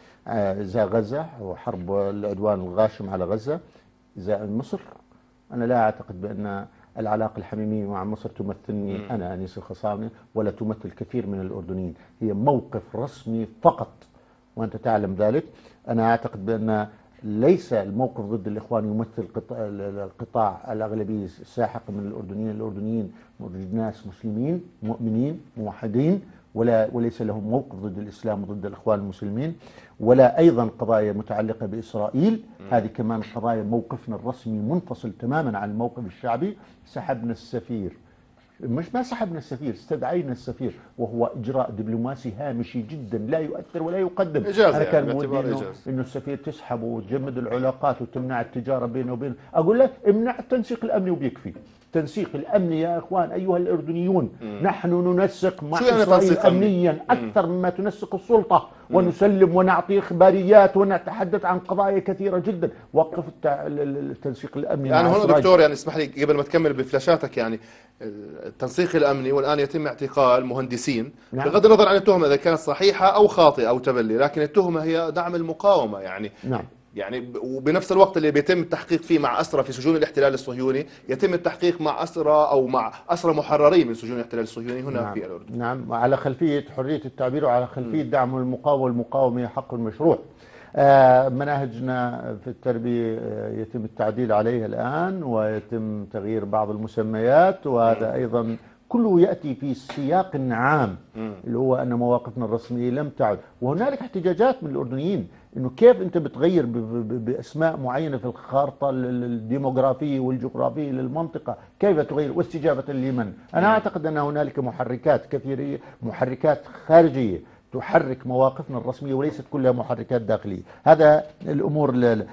إزاء غزة وحرب العدوان الغاشم على غزة، إزاء مصر. أنا لا أعتقد بأن العلاقة الحميمية مع مصر تمثلني أنا أنيس الخصاوني ولا تمثل كثير من الأردنيين، هي موقف رسمي فقط وأنت تعلم ذلك. أنا أعتقد بأن ليس الموقف ضد الإخوان يمثل القطاع الأغلبية الساحقة من الأردنيين. الأردنيين ناس مسلمين مؤمنين موحدين، ولا وليس لهم موقف ضد الإسلام وضد الإخوان المسلمين، ولا أيضا قضايا متعلقة بإسرائيل. هذه كمان قضايا موقفنا الرسمي منفصل تماما عن الموقف الشعبي. سحبنا السفير، مش ما سحبنا السفير، استدعينا السفير، وهو إجراء دبلوماسي هامشي جدا لا يؤثر ولا يقدم. أنا كان بودي إنه, إنه السفير تسحبه وتجمد العلاقات وتمنع التجارة بينه وبين. أقول له امنع التنسيق الأمني وبيكفي. التنسيق الأمني يا إخوان أيها الأردنيون، مم. نحن ننسق مع إسرائيل أمنيا أكثر مما تنسق السلطة، مم. ونسلم ونعطي إخباريات ونتحدث عن قضايا كثيرة جدا. وقف التنسيق الأمني. يعني هنا دكتور يعني اسمح لي قبل ما تكمل بفلاشاتك، يعني التنسيق الأمني والآن يتم اعتقال مهندسين، نعم. بغض النظر عن التهمة إذا كانت صحيحة أو خاطئة أو تبلي، لكن التهمة هي دعم المقاومة. يعني نعم. يعني وبنفس الوقت اللي بيتم التحقيق فيه مع أسرى في سجون الاحتلال الصهيوني، يتم التحقيق مع أسرى أو مع أسرى محررين من سجون الاحتلال الصهيوني هنا نعم. في الأردن. نعم، على خلفية حرية التعبير وعلى خلفية م. دعم المقاومة، والمقاومة حق المشروع. آه مناهجنا في التربية آه يتم التعديل عليها الآن، ويتم تغيير بعض المسميات، وهذا م. أيضا كله يأتي في سياق عام م. اللي هو أن مواقفنا الرسمية لم تعد. وهنالك احتجاجات من الأردنيين إنه كيف أنت بتغير بأسماء معينة في الخارطة الديموغرافية والجغرافية للمنطقة، كيف تغير واستجابة لمن؟ أنا أعتقد أن هنالك محركات كثيرة، محركات خارجية تحرك مواقفنا الرسمية وليست كلها محركات داخلية. هذا الأمور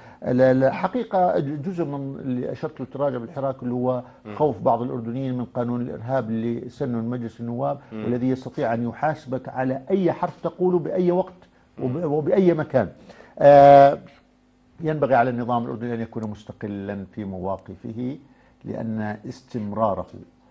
الحقيقة جزء من اللي أشرت له تراجع بالحراك اللي هو خوف بعض الأردنيين من قانون الإرهاب اللي سنه مجلس النواب، والذي يستطيع أن يحاسبك على أي حرف تقوله بأي وقت وبأي مكان. آه ينبغي على النظام الأردني أن يكون مستقلا في مواقفه، لأن استمراره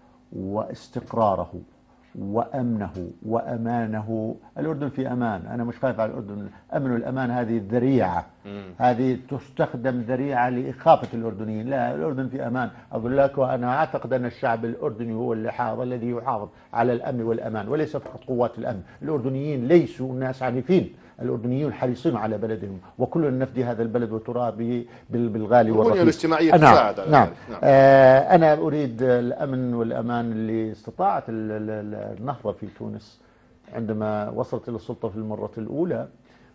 واستقراره وأمنه وأمانه، الأردن في أمان. أنا مش خايف على الأردن. الأمن والأمان هذه ذريعة، هذه تستخدم ذريعة لإخافة الأردنيين. لا، الأردن في أمان. أقول لك وأنا أعتقد أن الشعب الأردني هو اللي حافظ الذي يحافظ على الأمن والأمان، وليس فقط قوات الأمن. الأردنيين ليسوا ناس عنيفين، الأردنيون حريصين على بلدهم، وكلنا نفدي هذا البلد وترابه بالغالي والرخيص. البنية الاجتماعية تساعد على نعم. ذلك. نعم. آه أنا أريد الأمن والأمان اللي استطاعت النهضة في تونس عندما وصلت إلى السلطة في المرة الأولى،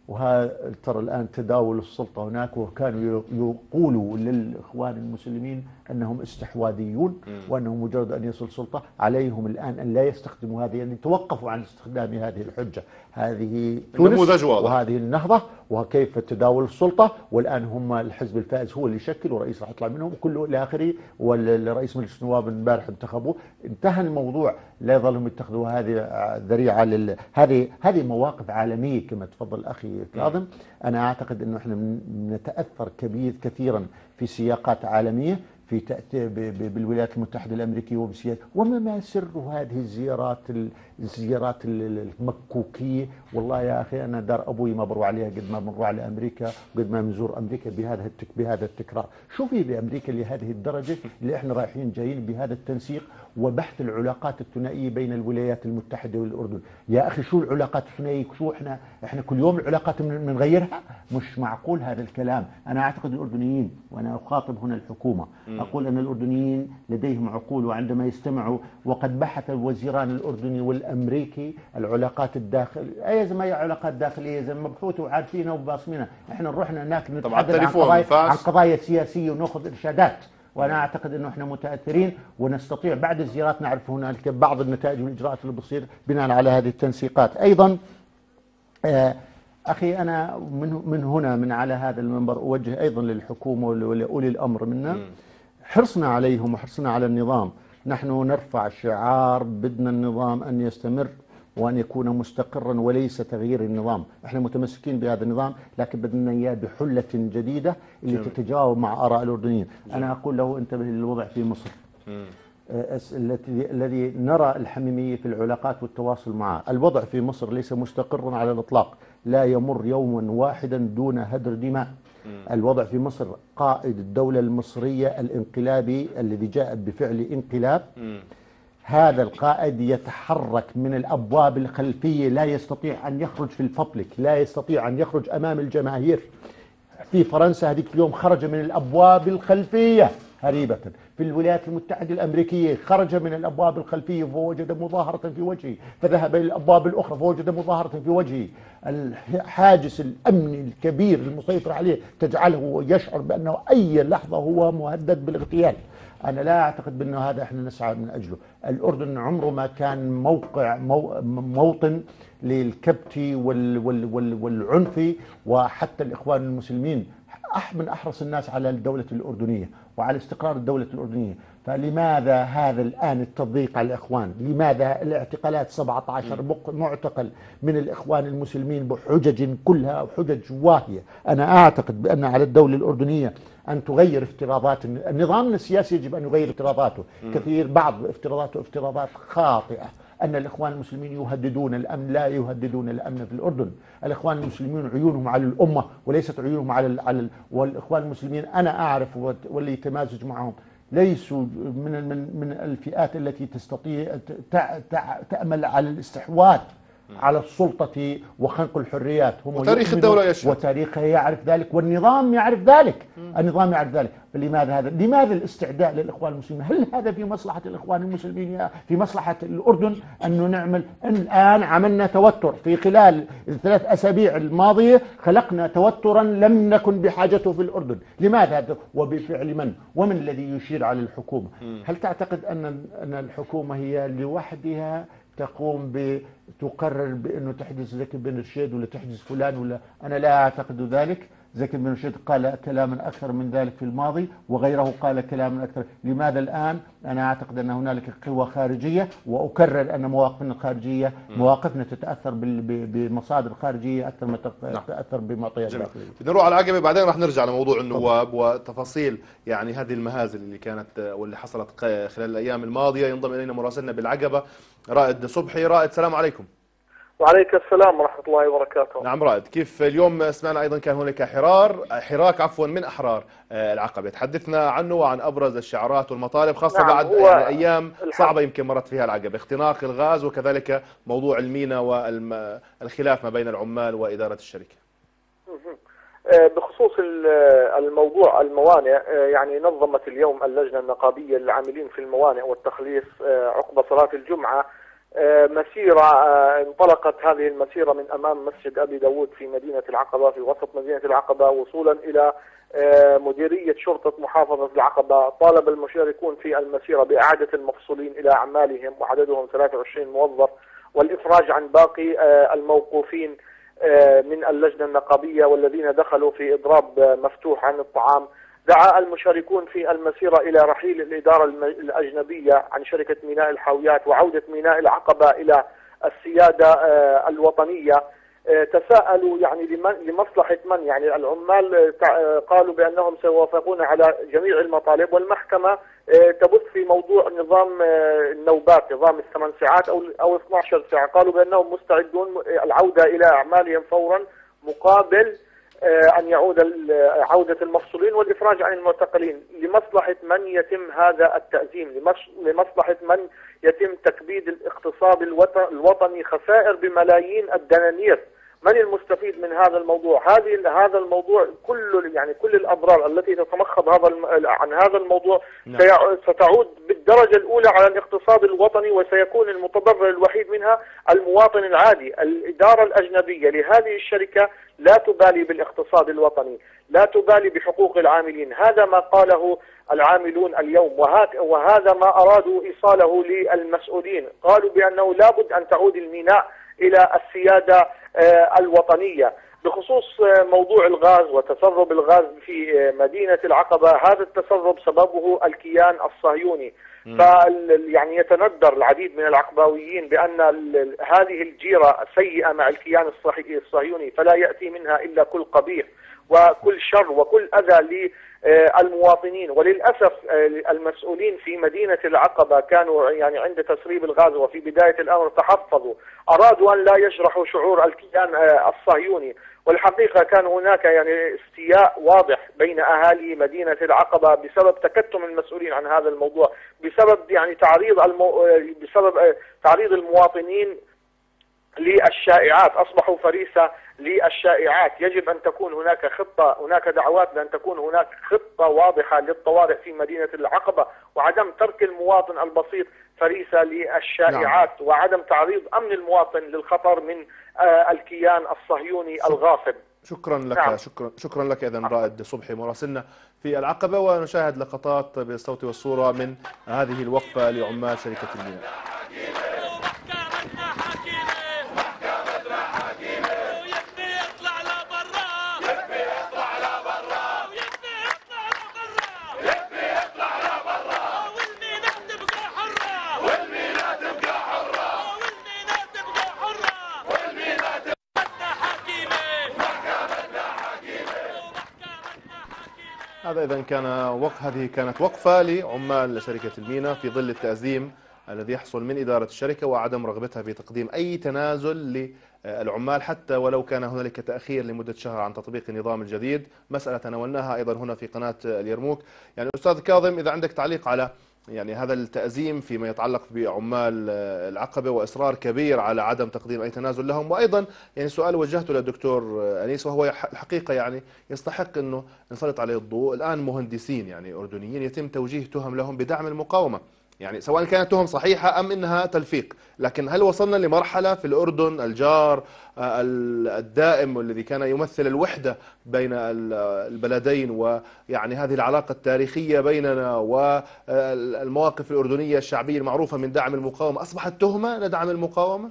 وترى الآن تداول السلطة هناك، وكانوا يقولوا للإخوان المسلمين أنهم استحواذيون وأنهم مجرد أن يصل السلطة عليهم الآن أن لا يستخدموا هذه، أن يتوقفوا عن استخدام هذه الحجة. هذه تونس وهذه النهضة وكيف تداول السلطة، والآن هم الحزب الفائز هو اللي يشكل ورئيس راح يطلع منهم وكله إلى آخره، والرئيس مجلس النواب امبارح انتخبوه. انتهى الموضوع، لا يظلهم يتخذوا هذه ذريعة لل... هذه هذه مواقف عالمية كما تفضل أخي كاظم. أنا أعتقد أنه إحنا نتأثر كبير كثيرا في سياقات عالمية في تأتي بالولايات المتحدة الأمريكية وبسياسة. وما ما سر هذه الزيارات الزيارات المكوكية؟ والله يا أخي أنا دار أبوي ما بروح عليها قد ما بنروح على أمريكا وقد ما بنزور أمريكا بهذا التك بهذا التكرار. شوفي بأمريكا لهذه الدرجة اللي إحنا رايحين جايين بهذا التنسيق وبحث العلاقات الثنائية بين الولايات المتحدة والأردن. يا أخي شو العلاقات الثنائية؟ شو إحنا إحنا كل يوم العلاقات بنغيرها؟ مش معقول هذا الكلام. أنا أعتقد الأردنيين، وأنا أخاطب هنا الحكومة، أقول أن الأردنيين لديهم عقول، وعندما يستمعوا وقد بحث الوزيران الأردني والأمريكي العلاقات الداخلية، أي زي ما هي علاقات داخلية زي مبحوثة وعارفينها وباصمينها. إحنا نروحنا هناك نتحدث عن قضايا عن قضايا سياسية ونأخذ إرشادات. وأنا أعتقد أنه إحنا متأثرين ونستطيع بعد الزيارات نعرف هنالك بعض النتائج والإجراءات اللي بتصير بناء على هذه التنسيقات. أيضا آه أخي أنا من من هنا من على هذا المنبر أوجه أيضا للحكومة ولأولي الأمر منا حرصنا عليهم وحرصنا على النظام. نحن نرفع شعار بدنا النظام أن يستمر وأن يكون مستقرا وليس تغيير النظام. احنا متمسكين بهذا النظام، لكن بدنا إياه بحلة جديدة اللي جميل. تتجاوب مع آراء الأردنيين. جميل. أنا أقول له انتبه للوضع في مصر التي الذي نرى الحميمية في العلاقات والتواصل معه. الوضع في مصر ليس مستقرا على الإطلاق، لا يمر يوم واحدا دون هدر دماء. الوضع في مصر قائد الدولة المصرية الانقلابي الذي جاء بفعل انقلاب، هذا القائد يتحرك من الأبواب الخلفية، لا يستطيع أن يخرج في الببليك، لا يستطيع أن يخرج أمام الجماهير. في فرنسا هذيك اليوم خرج من الأبواب الخلفية هريبة. في الولايات المتحدة الأمريكية خرج من الأبواب الخلفية فوجد مظاهرة في وجهه، فذهب إلى الأبواب الأخرى فوجد مظاهرة في وجهه. الحاجز الأمني الكبير المسيطر عليه تجعله يشعر بأنه أي لحظة هو مهدد بالاغتيال. أنا لا أعتقد بأنه هذا إحنا نسعى من أجله. الأردن عمره ما كان موقع مو موطن للكبت وال وال وال والعنف، وحتى الإخوان المسلمين من أحرص الناس على الدولة الأردنية وعلى استقرار الدولة الأردنية. فلماذا هذا الآن التضييق على الإخوان؟ لماذا الاعتقالات سبعة عشر معتقل من الإخوان المسلمين بحجج كلها حجج واهية؟ أنا أعتقد بأن على الدولة الأردنية أن تغير افتراضات النظام السياسي، يجب أن يغير افتراضاته. كثير بعض افتراضاته افتراضات خاطئة، أن الإخوان المسلمين يهددون الأمن. لا يهددون الأمن في الأردن. الإخوان المسلمين عيونهم على الأمة وليست عيونهم على على والإخوان المسلمين أنا أعرف واللي يتمازج معهم ليسوا من من من الفئات التي تستطيع تأمل على الاستحواذ على السلطة وخنق الحريات. هم وتاريخ الدولة يشهد، وتاريخها يعرف ذلك، والنظام يعرف ذلك. النظام يعرف ذلك. فلماذا هذا؟ لماذا الاستعداء للإخوان المسلمين؟ هل هذا في مصلحة الإخوان المسلمين؟ في مصلحة الأردن أنه نعمل؟ الآن عملنا توتر في خلال الثلاث أسابيع الماضية، خلقنا توترا لم نكن بحاجته في الأردن. لماذا؟ وبفعل من؟ ومن الذي يشير على الحكومة؟ هل تعتقد أن أن الحكومة هي لوحدها تقوم بتقرر بأنه تحدث زكي بن رشيد ولا تحدث فلان ولا. أنا لا أعتقد ذلك. زكي بن رشيد قال كلاما أكثر من ذلك في الماضي، وغيره قال كلاما أكثر. لماذا الآن؟ أنا أعتقد أن هنالك قوى خارجية، وأكرر أن مواقفنا الخارجية مواقفنا تتأثر بمصادر خارجية أكثر ما تتأثر بمعطيات داخلية. نروح على العقبة بعدين راح نرجع لموضوع النواب وتفاصيل يعني هذه المهازل اللي كانت واللي حصلت خلال الأيام الماضية. ينضم إلينا مراسلنا بالعقبة رائد صبحي. رائد السلام عليكم. وعليك السلام ورحمة الله وبركاته. نعم رائد، كيف اليوم سمعنا أيضا كان هناك حرار حراك عفوا من أحرار العقبة، تحدثنا عنه وعن أبرز الشعارات والمطالب خاصة نعم بعد يعني أيام صعبة يمكن مرت فيها العقبة، اختناق الغاز وكذلك موضوع المينا والخلاف ما بين العمال وإدارة الشركة. بخصوص الموضوع الموانئ، يعني نظمت اليوم اللجنة النقابية للعاملين في الموانئ والتخليص عقب صلاة الجمعة مسيرة. انطلقت هذه المسيرة من أمام مسجد أبي داود في مدينة العقبة، في وسط مدينة العقبة، وصولا إلى مديرية شرطة محافظة العقبة. طالب المشاركون في المسيرة بإعادة المفصولين إلى أعمالهم وعددهم ثلاثة وعشرين موظف، والإفراج عن باقي الموقوفين من اللجنة النقابية والذين دخلوا في إضراب مفتوح عن الطعام. دعا المشاركون في المسيرة إلى رحيل الإدارة الأجنبية عن شركة ميناء الحاويات وعودة ميناء العقبة إلى السيادة الوطنية. تساءلوا يعني لمصلحة من؟ يعني العمال قالوا بأنهم سيوافقون على جميع المطالب، والمحكمة تبث في موضوع نظام النوبات، نظام الثمان ساعات أو أو اثنتي عشرة ساعة. قالوا بأنهم مستعدون العودة إلى أعمالهم فورا مقابل أن يعود عودة المفصولين والإفراج عن المعتقلين. لمصلحة من يتم هذا التأزيم؟ لمصلحة من يتم تكبيد الاقتصاد الوطني خسائر بملايين الدنانير؟ من المستفيد من هذا الموضوع؟ هذه هذا الموضوع كل يعني كل الأضرار التي تتمخض هذا عن هذا الموضوع نعم. ستعود بالدرجة الأولى على الاقتصاد الوطني، وسيكون المتضرر الوحيد منها المواطن العادي. الإدارة الأجنبية لهذه الشركة لا تبالي بالاقتصاد الوطني، لا تبالي بحقوق العاملين. هذا ما قاله العاملون اليوم، وهذا ما أرادوا إيصاله للمسؤولين. قالوا بأنه لابد أن تعود الميناء إلى السيادة الوطنية. بخصوص موضوع الغاز وتسرب الغاز في مدينة العقبة، هذا التسرب سببه الكيان الصهيوني. ف يعني يتندر العديد من العقباويين بأن هذه الجيرة سيئة مع الكيان الصهيوني، فلا يأتي منها إلا كل قبيح وكل شر وكل أذى للمواطنين. وللأسف المسؤولين في مدينة العقبة كانوا يعني عند تسريب الغاز وفي بداية الأمر تحفظوا، أرادوا أن لا يجرحوا شعور الكيان الصهيوني. والحقيقة كان هناك يعني استياء واضح بين أهالي مدينة العقبة بسبب تكتم المسؤولين عن هذا الموضوع، بسبب يعني تعريض المو... بسبب تعريض المواطنين للشائعات. أصبحوا فريسة للشائعات. يجب أن تكون هناك خطة، هناك دعوات بأن تكون هناك خطة واضحة للطوارئ في مدينة العقبة، وعدم ترك المواطن البسيط فريسة للشائعات نعم. وعدم تعريض أمن المواطن للخطر من آه الكيان الصهيوني الغاصب. شكرا لك نعم. شكرا شكرا لك إذن رائد صبحي مراسلنا في العقبة. ونشاهد لقطات بالصوت والصورة من هذه الوقفة لعمال شركة الميناء. هذا إذا كان وقف هذه كانت وقفة لعمال شركة الميناء في ظل التأزيم الذي يحصل من إدارة الشركة وعدم رغبتها في تقديم أي تنازل للعمال حتى ولو كان هنالك تأخير لمدة شهر عن تطبيق النظام الجديد. مسألة تناولناها أيضا هنا في قناة اليرموك. يعني أستاذ كاظم، إذا عندك تعليق على يعني هذا التأزيم فيما يتعلق بعمال العقبة وإصرار كبير على عدم تقديم أي تنازل لهم، وأيضا يعني سؤال وجهته للدكتور أنيس وهو الحقيقة يعني يستحق أنه نسلط عليه الضوء. الآن مهندسين يعني أردنيين يتم توجيه تهم لهم بدعم المقاومة يعني سواء كانت تهم صحيحة أم إنها تلفيق، لكن هل وصلنا لمرحلة في الأردن الجار الدائم والذي كان يمثل الوحدة بين البلدين، ويعني هذه العلاقة التاريخية بيننا والمواقف الأردنية الشعبية المعروفة من دعم المقاومة، أصبحت تهمة ندعم المقاومة؟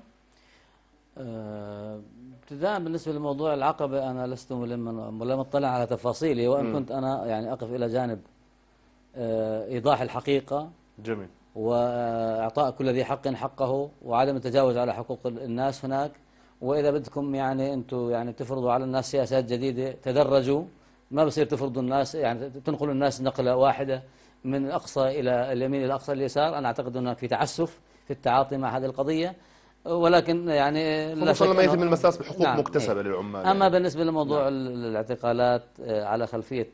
ابتداء بالنسبة لموضوع العقبة أنا لست ملما ولم أطلع على تفاصيله، وإن كنت أنا يعني أقف إلى جانب إيضاح الحقيقة. جميل. وإعطاء كل ذي حق حقه، وعدم التجاوز على حقوق الناس هناك. وإذا بدكم يعني أنتم يعني تفرضوا على الناس سياسات جديدة، تدرجوا، ما بصير تفرضوا الناس يعني تنقلوا الناس نقلة واحدة من الأقصى إلى اليمين إلى الأقصى اليسار. أنا أعتقد هناك في تعسف في التعاطي مع هذه القضية، ولكن يعني لا شك لما يتم المساس بحقوق نعم مكتسبة ايه للعمال. أما يعني بالنسبة لموضوع نعم الاعتقالات على خلفية،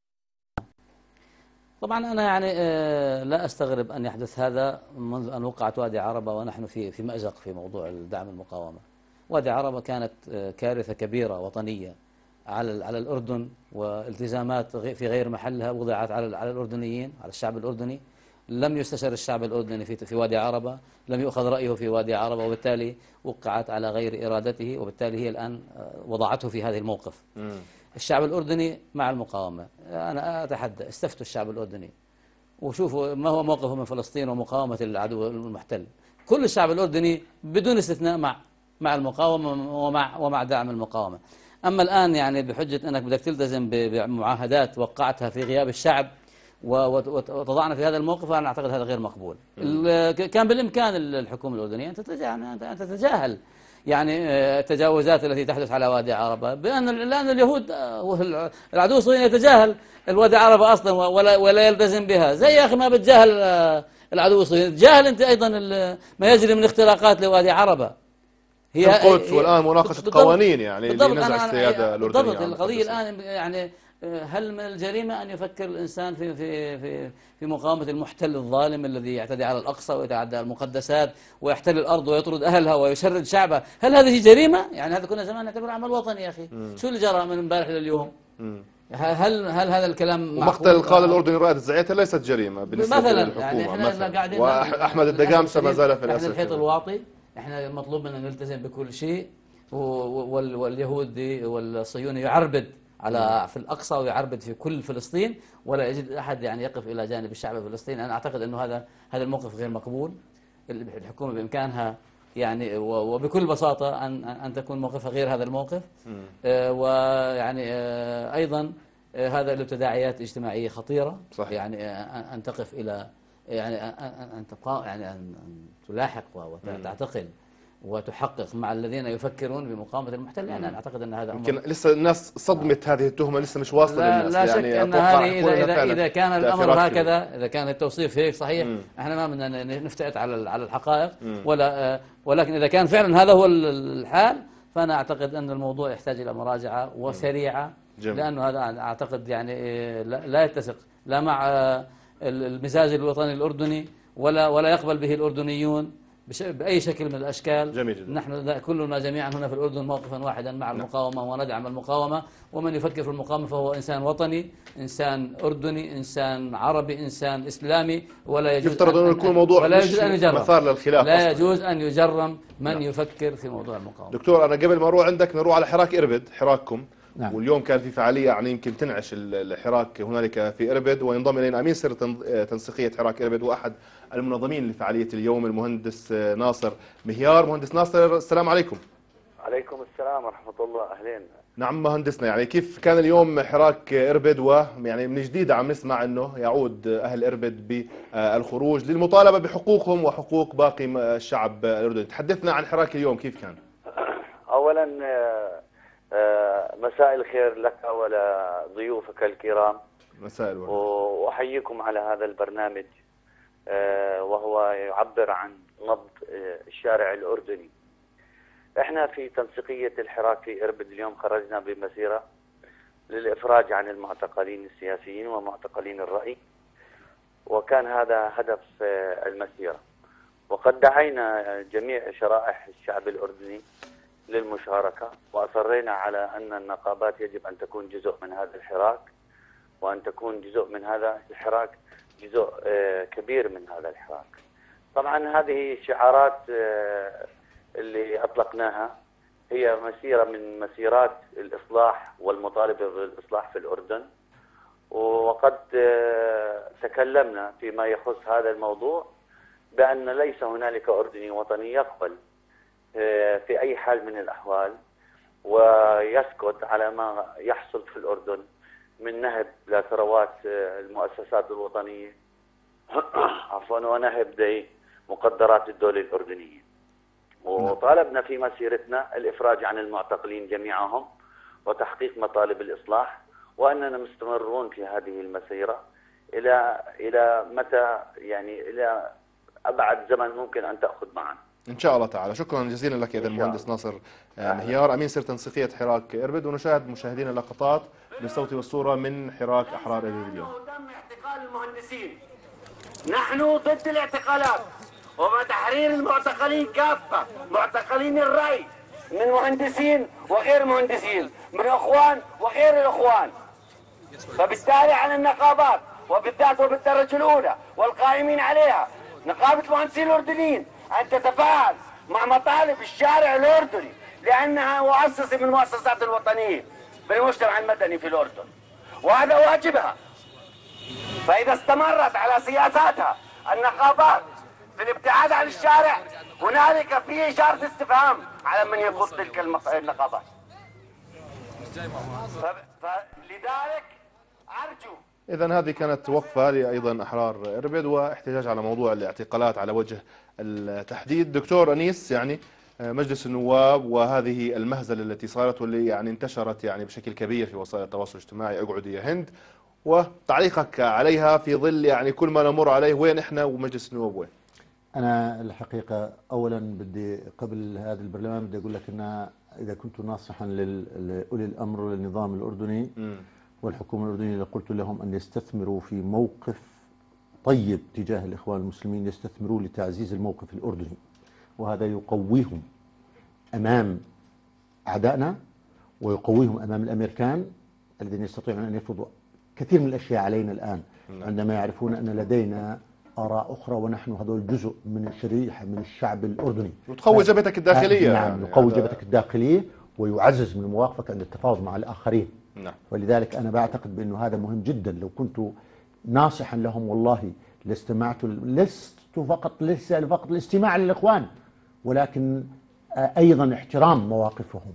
طبعا أنا يعني لا أستغرب أن يحدث هذا منذ أن وقعت وادي عربة ونحن في في مأزق في موضوع دعم المقاومة. وادي عربة كانت كارثة كبيرة وطنية على على الأردن، والتزامات في غير محلها وضعت على على الأردنيين، على الشعب الأردني. لم يستشر الشعب الأردني في في وادي عربة، لم يؤخذ رأيه في وادي عربة، وبالتالي وقعت على غير إرادته، وبالتالي هي الآن وضعته في هذا الموقف. م. الشعب الأردني مع المقاومة. أنا أتحدى استفتوا الشعب الأردني وشوفوا ما هو موقفه من فلسطين ومقاومة العدو المحتل. كل الشعب الأردني بدون استثناء مع مع المقاومة ومع ومع دعم المقاومة. أما الآن يعني بحجة أنك بدك تلتزم بمعاهدات وقعتها في غياب الشعب وتضعنا في هذا الموقف، أنا أعتقد هذا غير مقبول. كان بالإمكان الحكومة الأردنية أن تتجاهل يعني التجاوزات التي تحدث على وادي عربة، بأن الآن اليهود العدو الصهيوني يتجاهل الوادي عربة أصلا ولا ولا يلتزم بها. زي يا أخي ما بتجاهل العدو الصهيوني، تجاهل أنت أيضا ما يجري من اختراقات لوادي عربة. هي القدس والآن مناقشة قوانين يعني لنزع السيادة الأردنية. بالضبط. القضية الآن يعني هل من الجريمة أن يفكر الإنسان في في في في مقاومة المحتل الظالم الذي يعتدي على الأقصى ويتعدى المقدسات ويحتل الأرض ويطرد أهلها ويشرد شعبها؟ هل هذه جريمة؟ يعني هذا كنا زمان نعتبره عمل وطني يا أخي. مم. شو اللي جرى من امبارح لليوم؟ مم. هل هل هذا الكلام ومقتل القادة الأردني رائد الزعيتة ليست جريمة بالنسبة مثلا للحكومة يعني احنا مثلا. قاعدين وأحمد الدقامسة ما زال في الأسر. احنا الحيط الواطي، احنا مطلوب منا نلتزم بكل شيء، واليهودي والصهيوني يعربد على في الأقصى ويعربد في كل فلسطين، ولا يجد أحد يعني يقف إلى جانب الشعب الفلسطيني. أنا أعتقد أنه هذا هذا الموقف غير مقبول. الحكومة بإمكانها يعني وبكل بساطة أن أن تكون موقفها غير هذا الموقف. آه ويعني آه أيضا آه هذا له تداعيات اجتماعية خطيرة. صح. يعني آه أن تقف إلى يعني أن تبقى يعني أن تلاحق وتعتقل وتحقق مع الذين يفكرون بمقاومة المحتل. يعني أنا أعتقد أن هذا يمكن لسه الناس صدمت هذه التهمة لسه مش واصلة لا للناس. لا شك يعني أن هذه إذا إذا, إذا كان الأمر هكذا، إذا كان التوصيف هيك صحيح، مم. احنا ما بدنا نفتئت على على الحقائق، مم. ولا ولكن إذا كان فعلا هذا هو الحال، فأنا أعتقد أن الموضوع يحتاج إلى مراجعة وسريعة. جميل. لأنه هذا أعتقد يعني لا يتسق لا مع المزاج الوطني الأردني ولا ولا يقبل به الأردنيون بأي شكل من الأشكال. جميل جدا. نحن كلنا جميعا هنا في الأردن موقفا واحدا مع المقاومة وندعم المقاومة، ومن يفكر في المقاومة فهو إنسان وطني، إنسان أردني، إنسان عربي، إنسان إسلامي، ولا يجوز يفترض أن يكون موضوع ولا يجوز أن يجرم مثار للخلاف. لا يجوز أن يجرم من نعم. يفكر في موضوع المقاومة. دكتور أنا قبل ما أروح عندك نروح على حراك إربد، حراككم. نعم. واليوم كان في فعالية يعني يمكن تنعش الحراك هنالك في إربد، وينضم إلينا أمين سر تنسيقية حراك إربد وأحد المنظمين لفعالية اليوم المهندس ناصر مهيار. مهندس ناصر السلام عليكم. عليكم السلام ورحمة الله. أهلين. نعم مهندسنا، يعني كيف كان اليوم حراك إربد؟ ويعني من جديد عم نسمع أنه يعود أهل إربد بالخروج للمطالبة بحقوقهم وحقوق باقي الشعب الأردني. تحدثنا عن حراك اليوم كيف كان. أولا مساء الخير لك ولضيوفك الكرام. مساء الورد. وأحييكم على هذا البرنامج وهو يعبر عن نبض الشارع الأردني. احنا في تنسيقية الحراك في إربد اليوم خرجنا بمسيرة للإفراج عن المعتقلين السياسيين ومعتقلين الرأي، وكان هذا هدف المسيرة. وقد دعينا جميع شرائح الشعب الأردني للمشاركة، وأصرينا على أن النقابات يجب أن تكون جزء من هذا الحراك، وأن تكون جزء من هذا الحراك جزء كبير من هذا الحراك. طبعا هذه شعارات اللي أطلقناها هي مسيرة من مسيرات الإصلاح والمطالبة بالإصلاح في الأردن، وقد تكلمنا فيما يخص هذا الموضوع بأن ليس هنالك أردني وطني يقبل في أي حال من الأحوال ويسكت على ما يحصل في الأردن من نهب لثروات المؤسسات الوطنية عفوا ونهب مقدرات الدولة الأردنية. وطالبنا في مسيرتنا الإفراج عن المعتقلين جميعهم وتحقيق مطالب الإصلاح، وأننا مستمرون في هذه المسيرة إلى إلى متى، يعني إلى أبعد زمن ممكن أن تأخذ معنا إن شاء الله تعالى. شكرا جزيلا لك إذا المهندس ناصر مهيار أمين سر تنسيقية حراك إربد. ونشاهد مشاهدينا لقطات بالصوت والصورة من حراك أحرار إربد اليوم. تم اعتقال المهندسين، نحن ضد الاعتقالات وتحرير المعتقلين كافة، معتقلين الرأي من مهندسين وغير مهندسين، من اخوان وغير الاخوان. فبالتالي على النقابات وبالذات وبالدرجة الأولى والقائمين عليها نقابة المهندسين الأردنيين أن تتفاعل مع مطالب الشارع الأردني، لأنها مؤسسة من المؤسسات الوطنية بالمجتمع المدني في الأردن، وهذا واجبها. فإذا استمرت على سياساتها النقابات في الابتعاد عن الشارع، هنالك في إشارة استفهام على من يقود تلك النقابات. فلذلك أرجو. إذن هذه كانت وقفة لأيضا أحرار إربد واحتجاج على موضوع الاعتقالات على وجه التحديد. دكتور أنيس، يعني مجلس النواب وهذه المهزلة التي صارت واللي يعني انتشرت يعني بشكل كبير في وسائل التواصل الاجتماعي، اقعدي يا هند، وتعليقك عليها في ظل يعني كل ما نمر عليه، وين احنا ومجلس النواب وين؟ أنا الحقيقة أولا بدي قبل هذا البرلمان بدي أقول لك أن إذا كنت ناصحا لأولي الأمر والنظام الأردني م. والحكومة الأردنية لقلت لهم أن يستثمروا في موقف طيب تجاه الإخوان المسلمين، يستثمروا لتعزيز الموقف الأردني، وهذا يقويهم أمام أعدائنا ويقويهم أمام الأمريكان الذين يستطيعون أن يفرضوا كثير من الأشياء علينا الآن عندما يعرفون أن لدينا آراء أخرى ونحن هذول جزء من شريحة من الشعب الأردني. وتقوي جبهتك الداخلية. نعم، يعني يقوي جبهتك الداخلية ويعزز من مواقفك عند التفاوض مع الآخرين. نعم. ولذلك أنا بعتقد بأنه هذا مهم جدا. لو كنت ناصحا لهم والله لاستمعت، لست فقط ليس فقط الاستماع للإخوان، ولكن أيضا احترام مواقفهم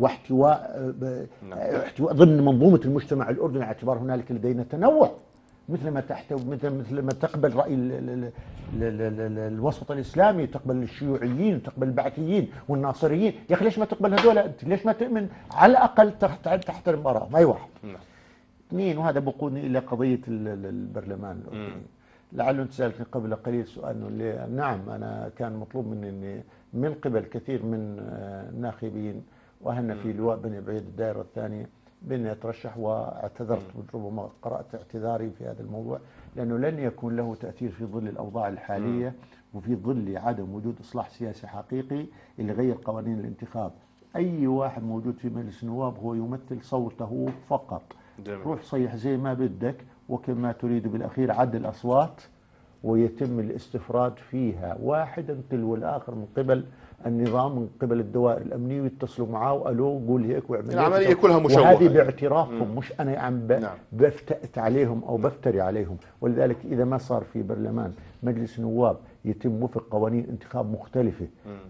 واحتواء احتواء ضمن منظومة المجتمع الأردني، على اعتبار هنالك لدينا تنوع، مثل ما تحتوي مثل مثل ما تقبل رأي ال ال ال ال الوسط الإسلامي، تقبل الشيوعيين، تقبل البعثيين والناصريين. يا أخي ليش ما تقبل هذول أنت؟ ليش ما تؤمن على الأقل تحترم آرائهم؟ أي واحد. اثنين، وهذا بقودني إلى قضية البرلمان الأردني. لعله أنت سألتني قبل قليل سؤال إنه نعم أنا كان مطلوب مني إني من قبل كثير من الناخبين وأهلنا في لواء بني عبيد الدائرة الثانية بأني أترشح، واعتذرت ربما قرأت اعتذاري في هذا الموضوع، لأنه لن يكون له تأثير في ظل الأوضاع الحالية وفي ظل عدم وجود إصلاح سياسي حقيقي اللي غير قوانين الانتخاب. أي واحد موجود في مجلس النواب هو يمثل صوته فقط. جميل. روح صيح زي ما بدك وكما تريد، بالأخير عد الأصوات ويتم الاستفراد فيها واحدا تلو الآخر من قبل النظام، من قبل الدوائر الأمنية، ويتصلوا معاه وقالوا قول هيك واعمل. العملية كلها مشوهة، وهذه باعترافهم، مش أنا عم نعم. بفتأت عليهم أو بفتري عليهم. ولذلك إذا ما صار في برلمان مجلس النواب يتم وفق قوانين انتخاب مختلفة،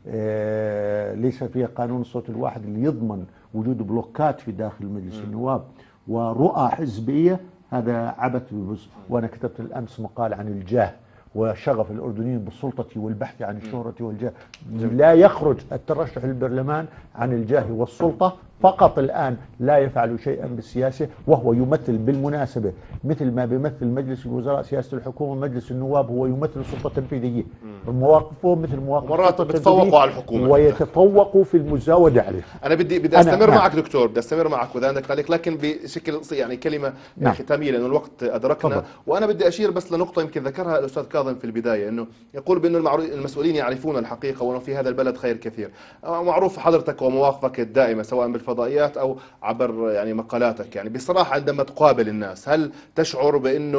آه ليس فيها قانون الصوت الواحد اللي يضمن وجود بلوكات في داخل مجلس م. النواب ورؤى حزبية، هذا عبث ببز. وأنا كتبت الأمس مقال عن الجاه وشغف الأردنيين بالسلطة والبحث عن الشهرة والجاه. لا يخرج الترشح للبرلمان عن الجاه والسلطة فقط. الآن لا يفعل شيئا بالسياسة، وهو يمثل بالمناسبة مثل ما بيمثل مجلس الوزراء سياسة الحكومة، مجلس النواب هو يمثل السلطة التنفيذية. مواقفه مثل مواقف مرات بتفوقوا على الحكومة ويتفوقوا في المزاودة عليها. أنا بدي بدي أستمر أنا معك دكتور، بدي أستمر معك وإذا عندك تعليق، لكن بشكل يعني كلمة نعم. ختامية لأنه الوقت أدركنا. طبعا. وأنا بدي أشير بس لنقطة يمكن ذكرها الأستاذ كاظم في البداية، إنه يقول بأنه المسؤولين يعرفون الحقيقة وأنه في هذا البلد خير كثير. معروف حضرتك ومواقفك الدائمة سواء بالفضائيات أو عبر يعني مقالاتك، يعني بصراحة عندما تقابل الناس هل تشعر بأنه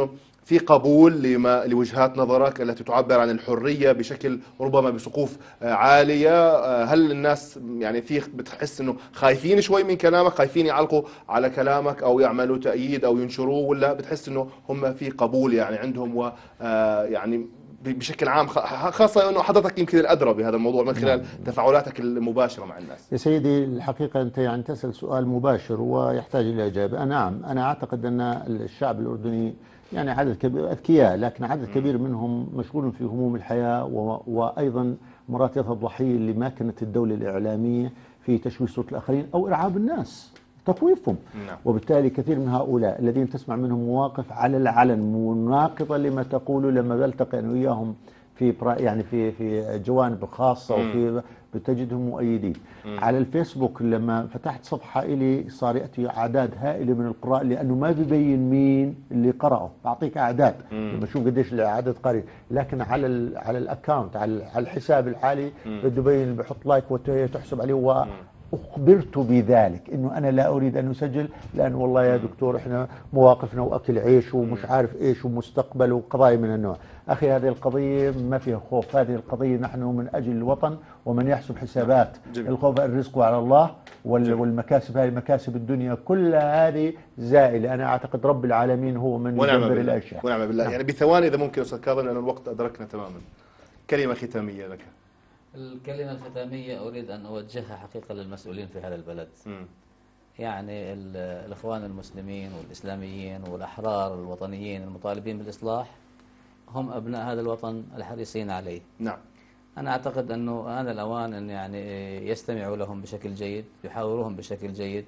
في قبول لما لوجهات نظرك التي تعبر عن الحرية بشكل ربما بسقوف عالية؟ هل الناس يعني في بتحس انه خايفين شوي من كلامك، خايفين يعلقوا على كلامك او يعملوا تأييد او ينشروه، ولا بتحس انه هم في قبول يعني عندهم و يعني بشكل عام، خاصة انه حضرتك يمكن الادرى بهذا الموضوع من خلال تفاعلاتك المباشرة مع الناس؟ يا سيدي الحقيقة أنت يعني تسأل سؤال مباشر ويحتاج إلى إجابة. نعم، أنا أعتقد أن الشعب الأردني يعني عدد كبير أذكياء، لكن عدد كبير منهم مشغول في هموم الحياة، وأيضا مرات يظهر ضحية لماكنة الدولة الإعلامية في تشويه صوت الآخرين أو إرعاب الناس، تخويفهم. نعم. وبالتالي كثير من هؤلاء الذين تسمع منهم مواقف على العلن مناقضة لما تقول، لما بلتقي أنا وياهم في يعني في في جوانب خاصة وفي بتجدهم مؤيدين. على الفيسبوك لما فتحت صفحة إلي صار يأتي أعداد هائلة من القراء، لأنه ما بيبين مين اللي قرأه، بعطيك أعداد لما أشوف قديش عدد قارئ، لكن على ال على الأكاونت على على الحساب الحالي بده يبين، بحط لايك وتحسب عليه. و أخبرت بذلك إنه أنا لا أريد أن أسجل، لأن والله يا دكتور إحنا مواقفنا وأكل عيش ومش عارف إيش ومستقبل وقضايا من النوع. أخي هذه القضية ما فيها خوف، هذه القضية نحن من أجل الوطن ومن يحسب حسابات. جميل. الخوف الرزق على الله والمكاسب، هذه مكاسب الدنيا كلها هذه زائلة. أنا أعتقد رب العالمين هو من يدبر الأشياء. ونعم بالله. يعني بثواني إذا ممكن أستاذ كاظم لأن الوقت أدركنا تماما، كلمة ختامية لك. الكلمة الختامية أريد أن أوجهها حقيقة للمسؤولين في هذا البلد. م. يعني الإخوان المسلمين والإسلاميين والأحرار الوطنيين المطالبين بالإصلاح هم أبناء هذا الوطن الحريصين عليه. نعم. أنا أعتقد أنه آن الأوان أن يعني يستمعوا لهم بشكل جيد، يحاوروهم بشكل جيد،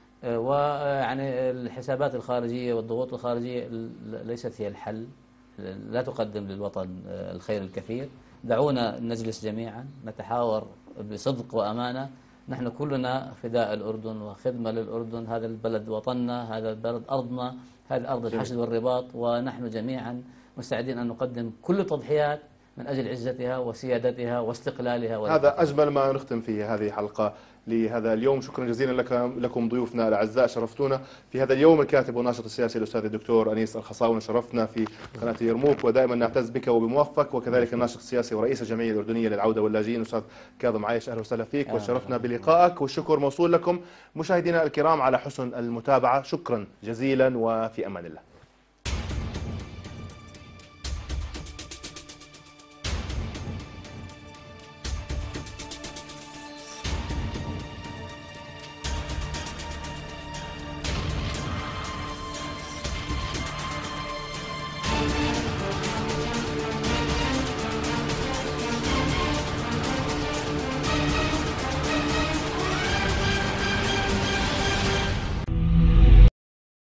ويعني الحسابات الخارجية والضغوط الخارجية ليست هي الحل، لا تقدم للوطن الخير الكثير. دعونا نجلس جميعا نتحاور بصدق وأمانة، نحن كلنا فداء الأردن وخدمة للأردن، هذا البلد وطننا، هذا البلد أرضنا، هذه أرض الحشد والرباط، ونحن جميعا مستعدين أن نقدم كل التضحيات من أجل عزتها وسيادتها واستقلالها. هذا أجمل ما نختم فيه هذه الحلقة لهذا اليوم. شكرا جزيلا لكم لكم ضيوفنا الأعزاء، شرفتونا في هذا اليوم. الكاتب والناشط السياسي الأستاذ الدكتور أنيس الخصاونة، شرفتنا في قناة يرموك، ودائما نعتز بك وبموفقك. وكذلك الناشط السياسي ورئيس الجمعية الأردنية للعودة واللاجئين الأستاذ كاظم عايش، أهلا وسهلا فيك وشرفنا بلقائك، والشكر موصول لكم مشاهدينا الكرام على حسن المتابعة. شكرا جزيلا وفي أمان الله.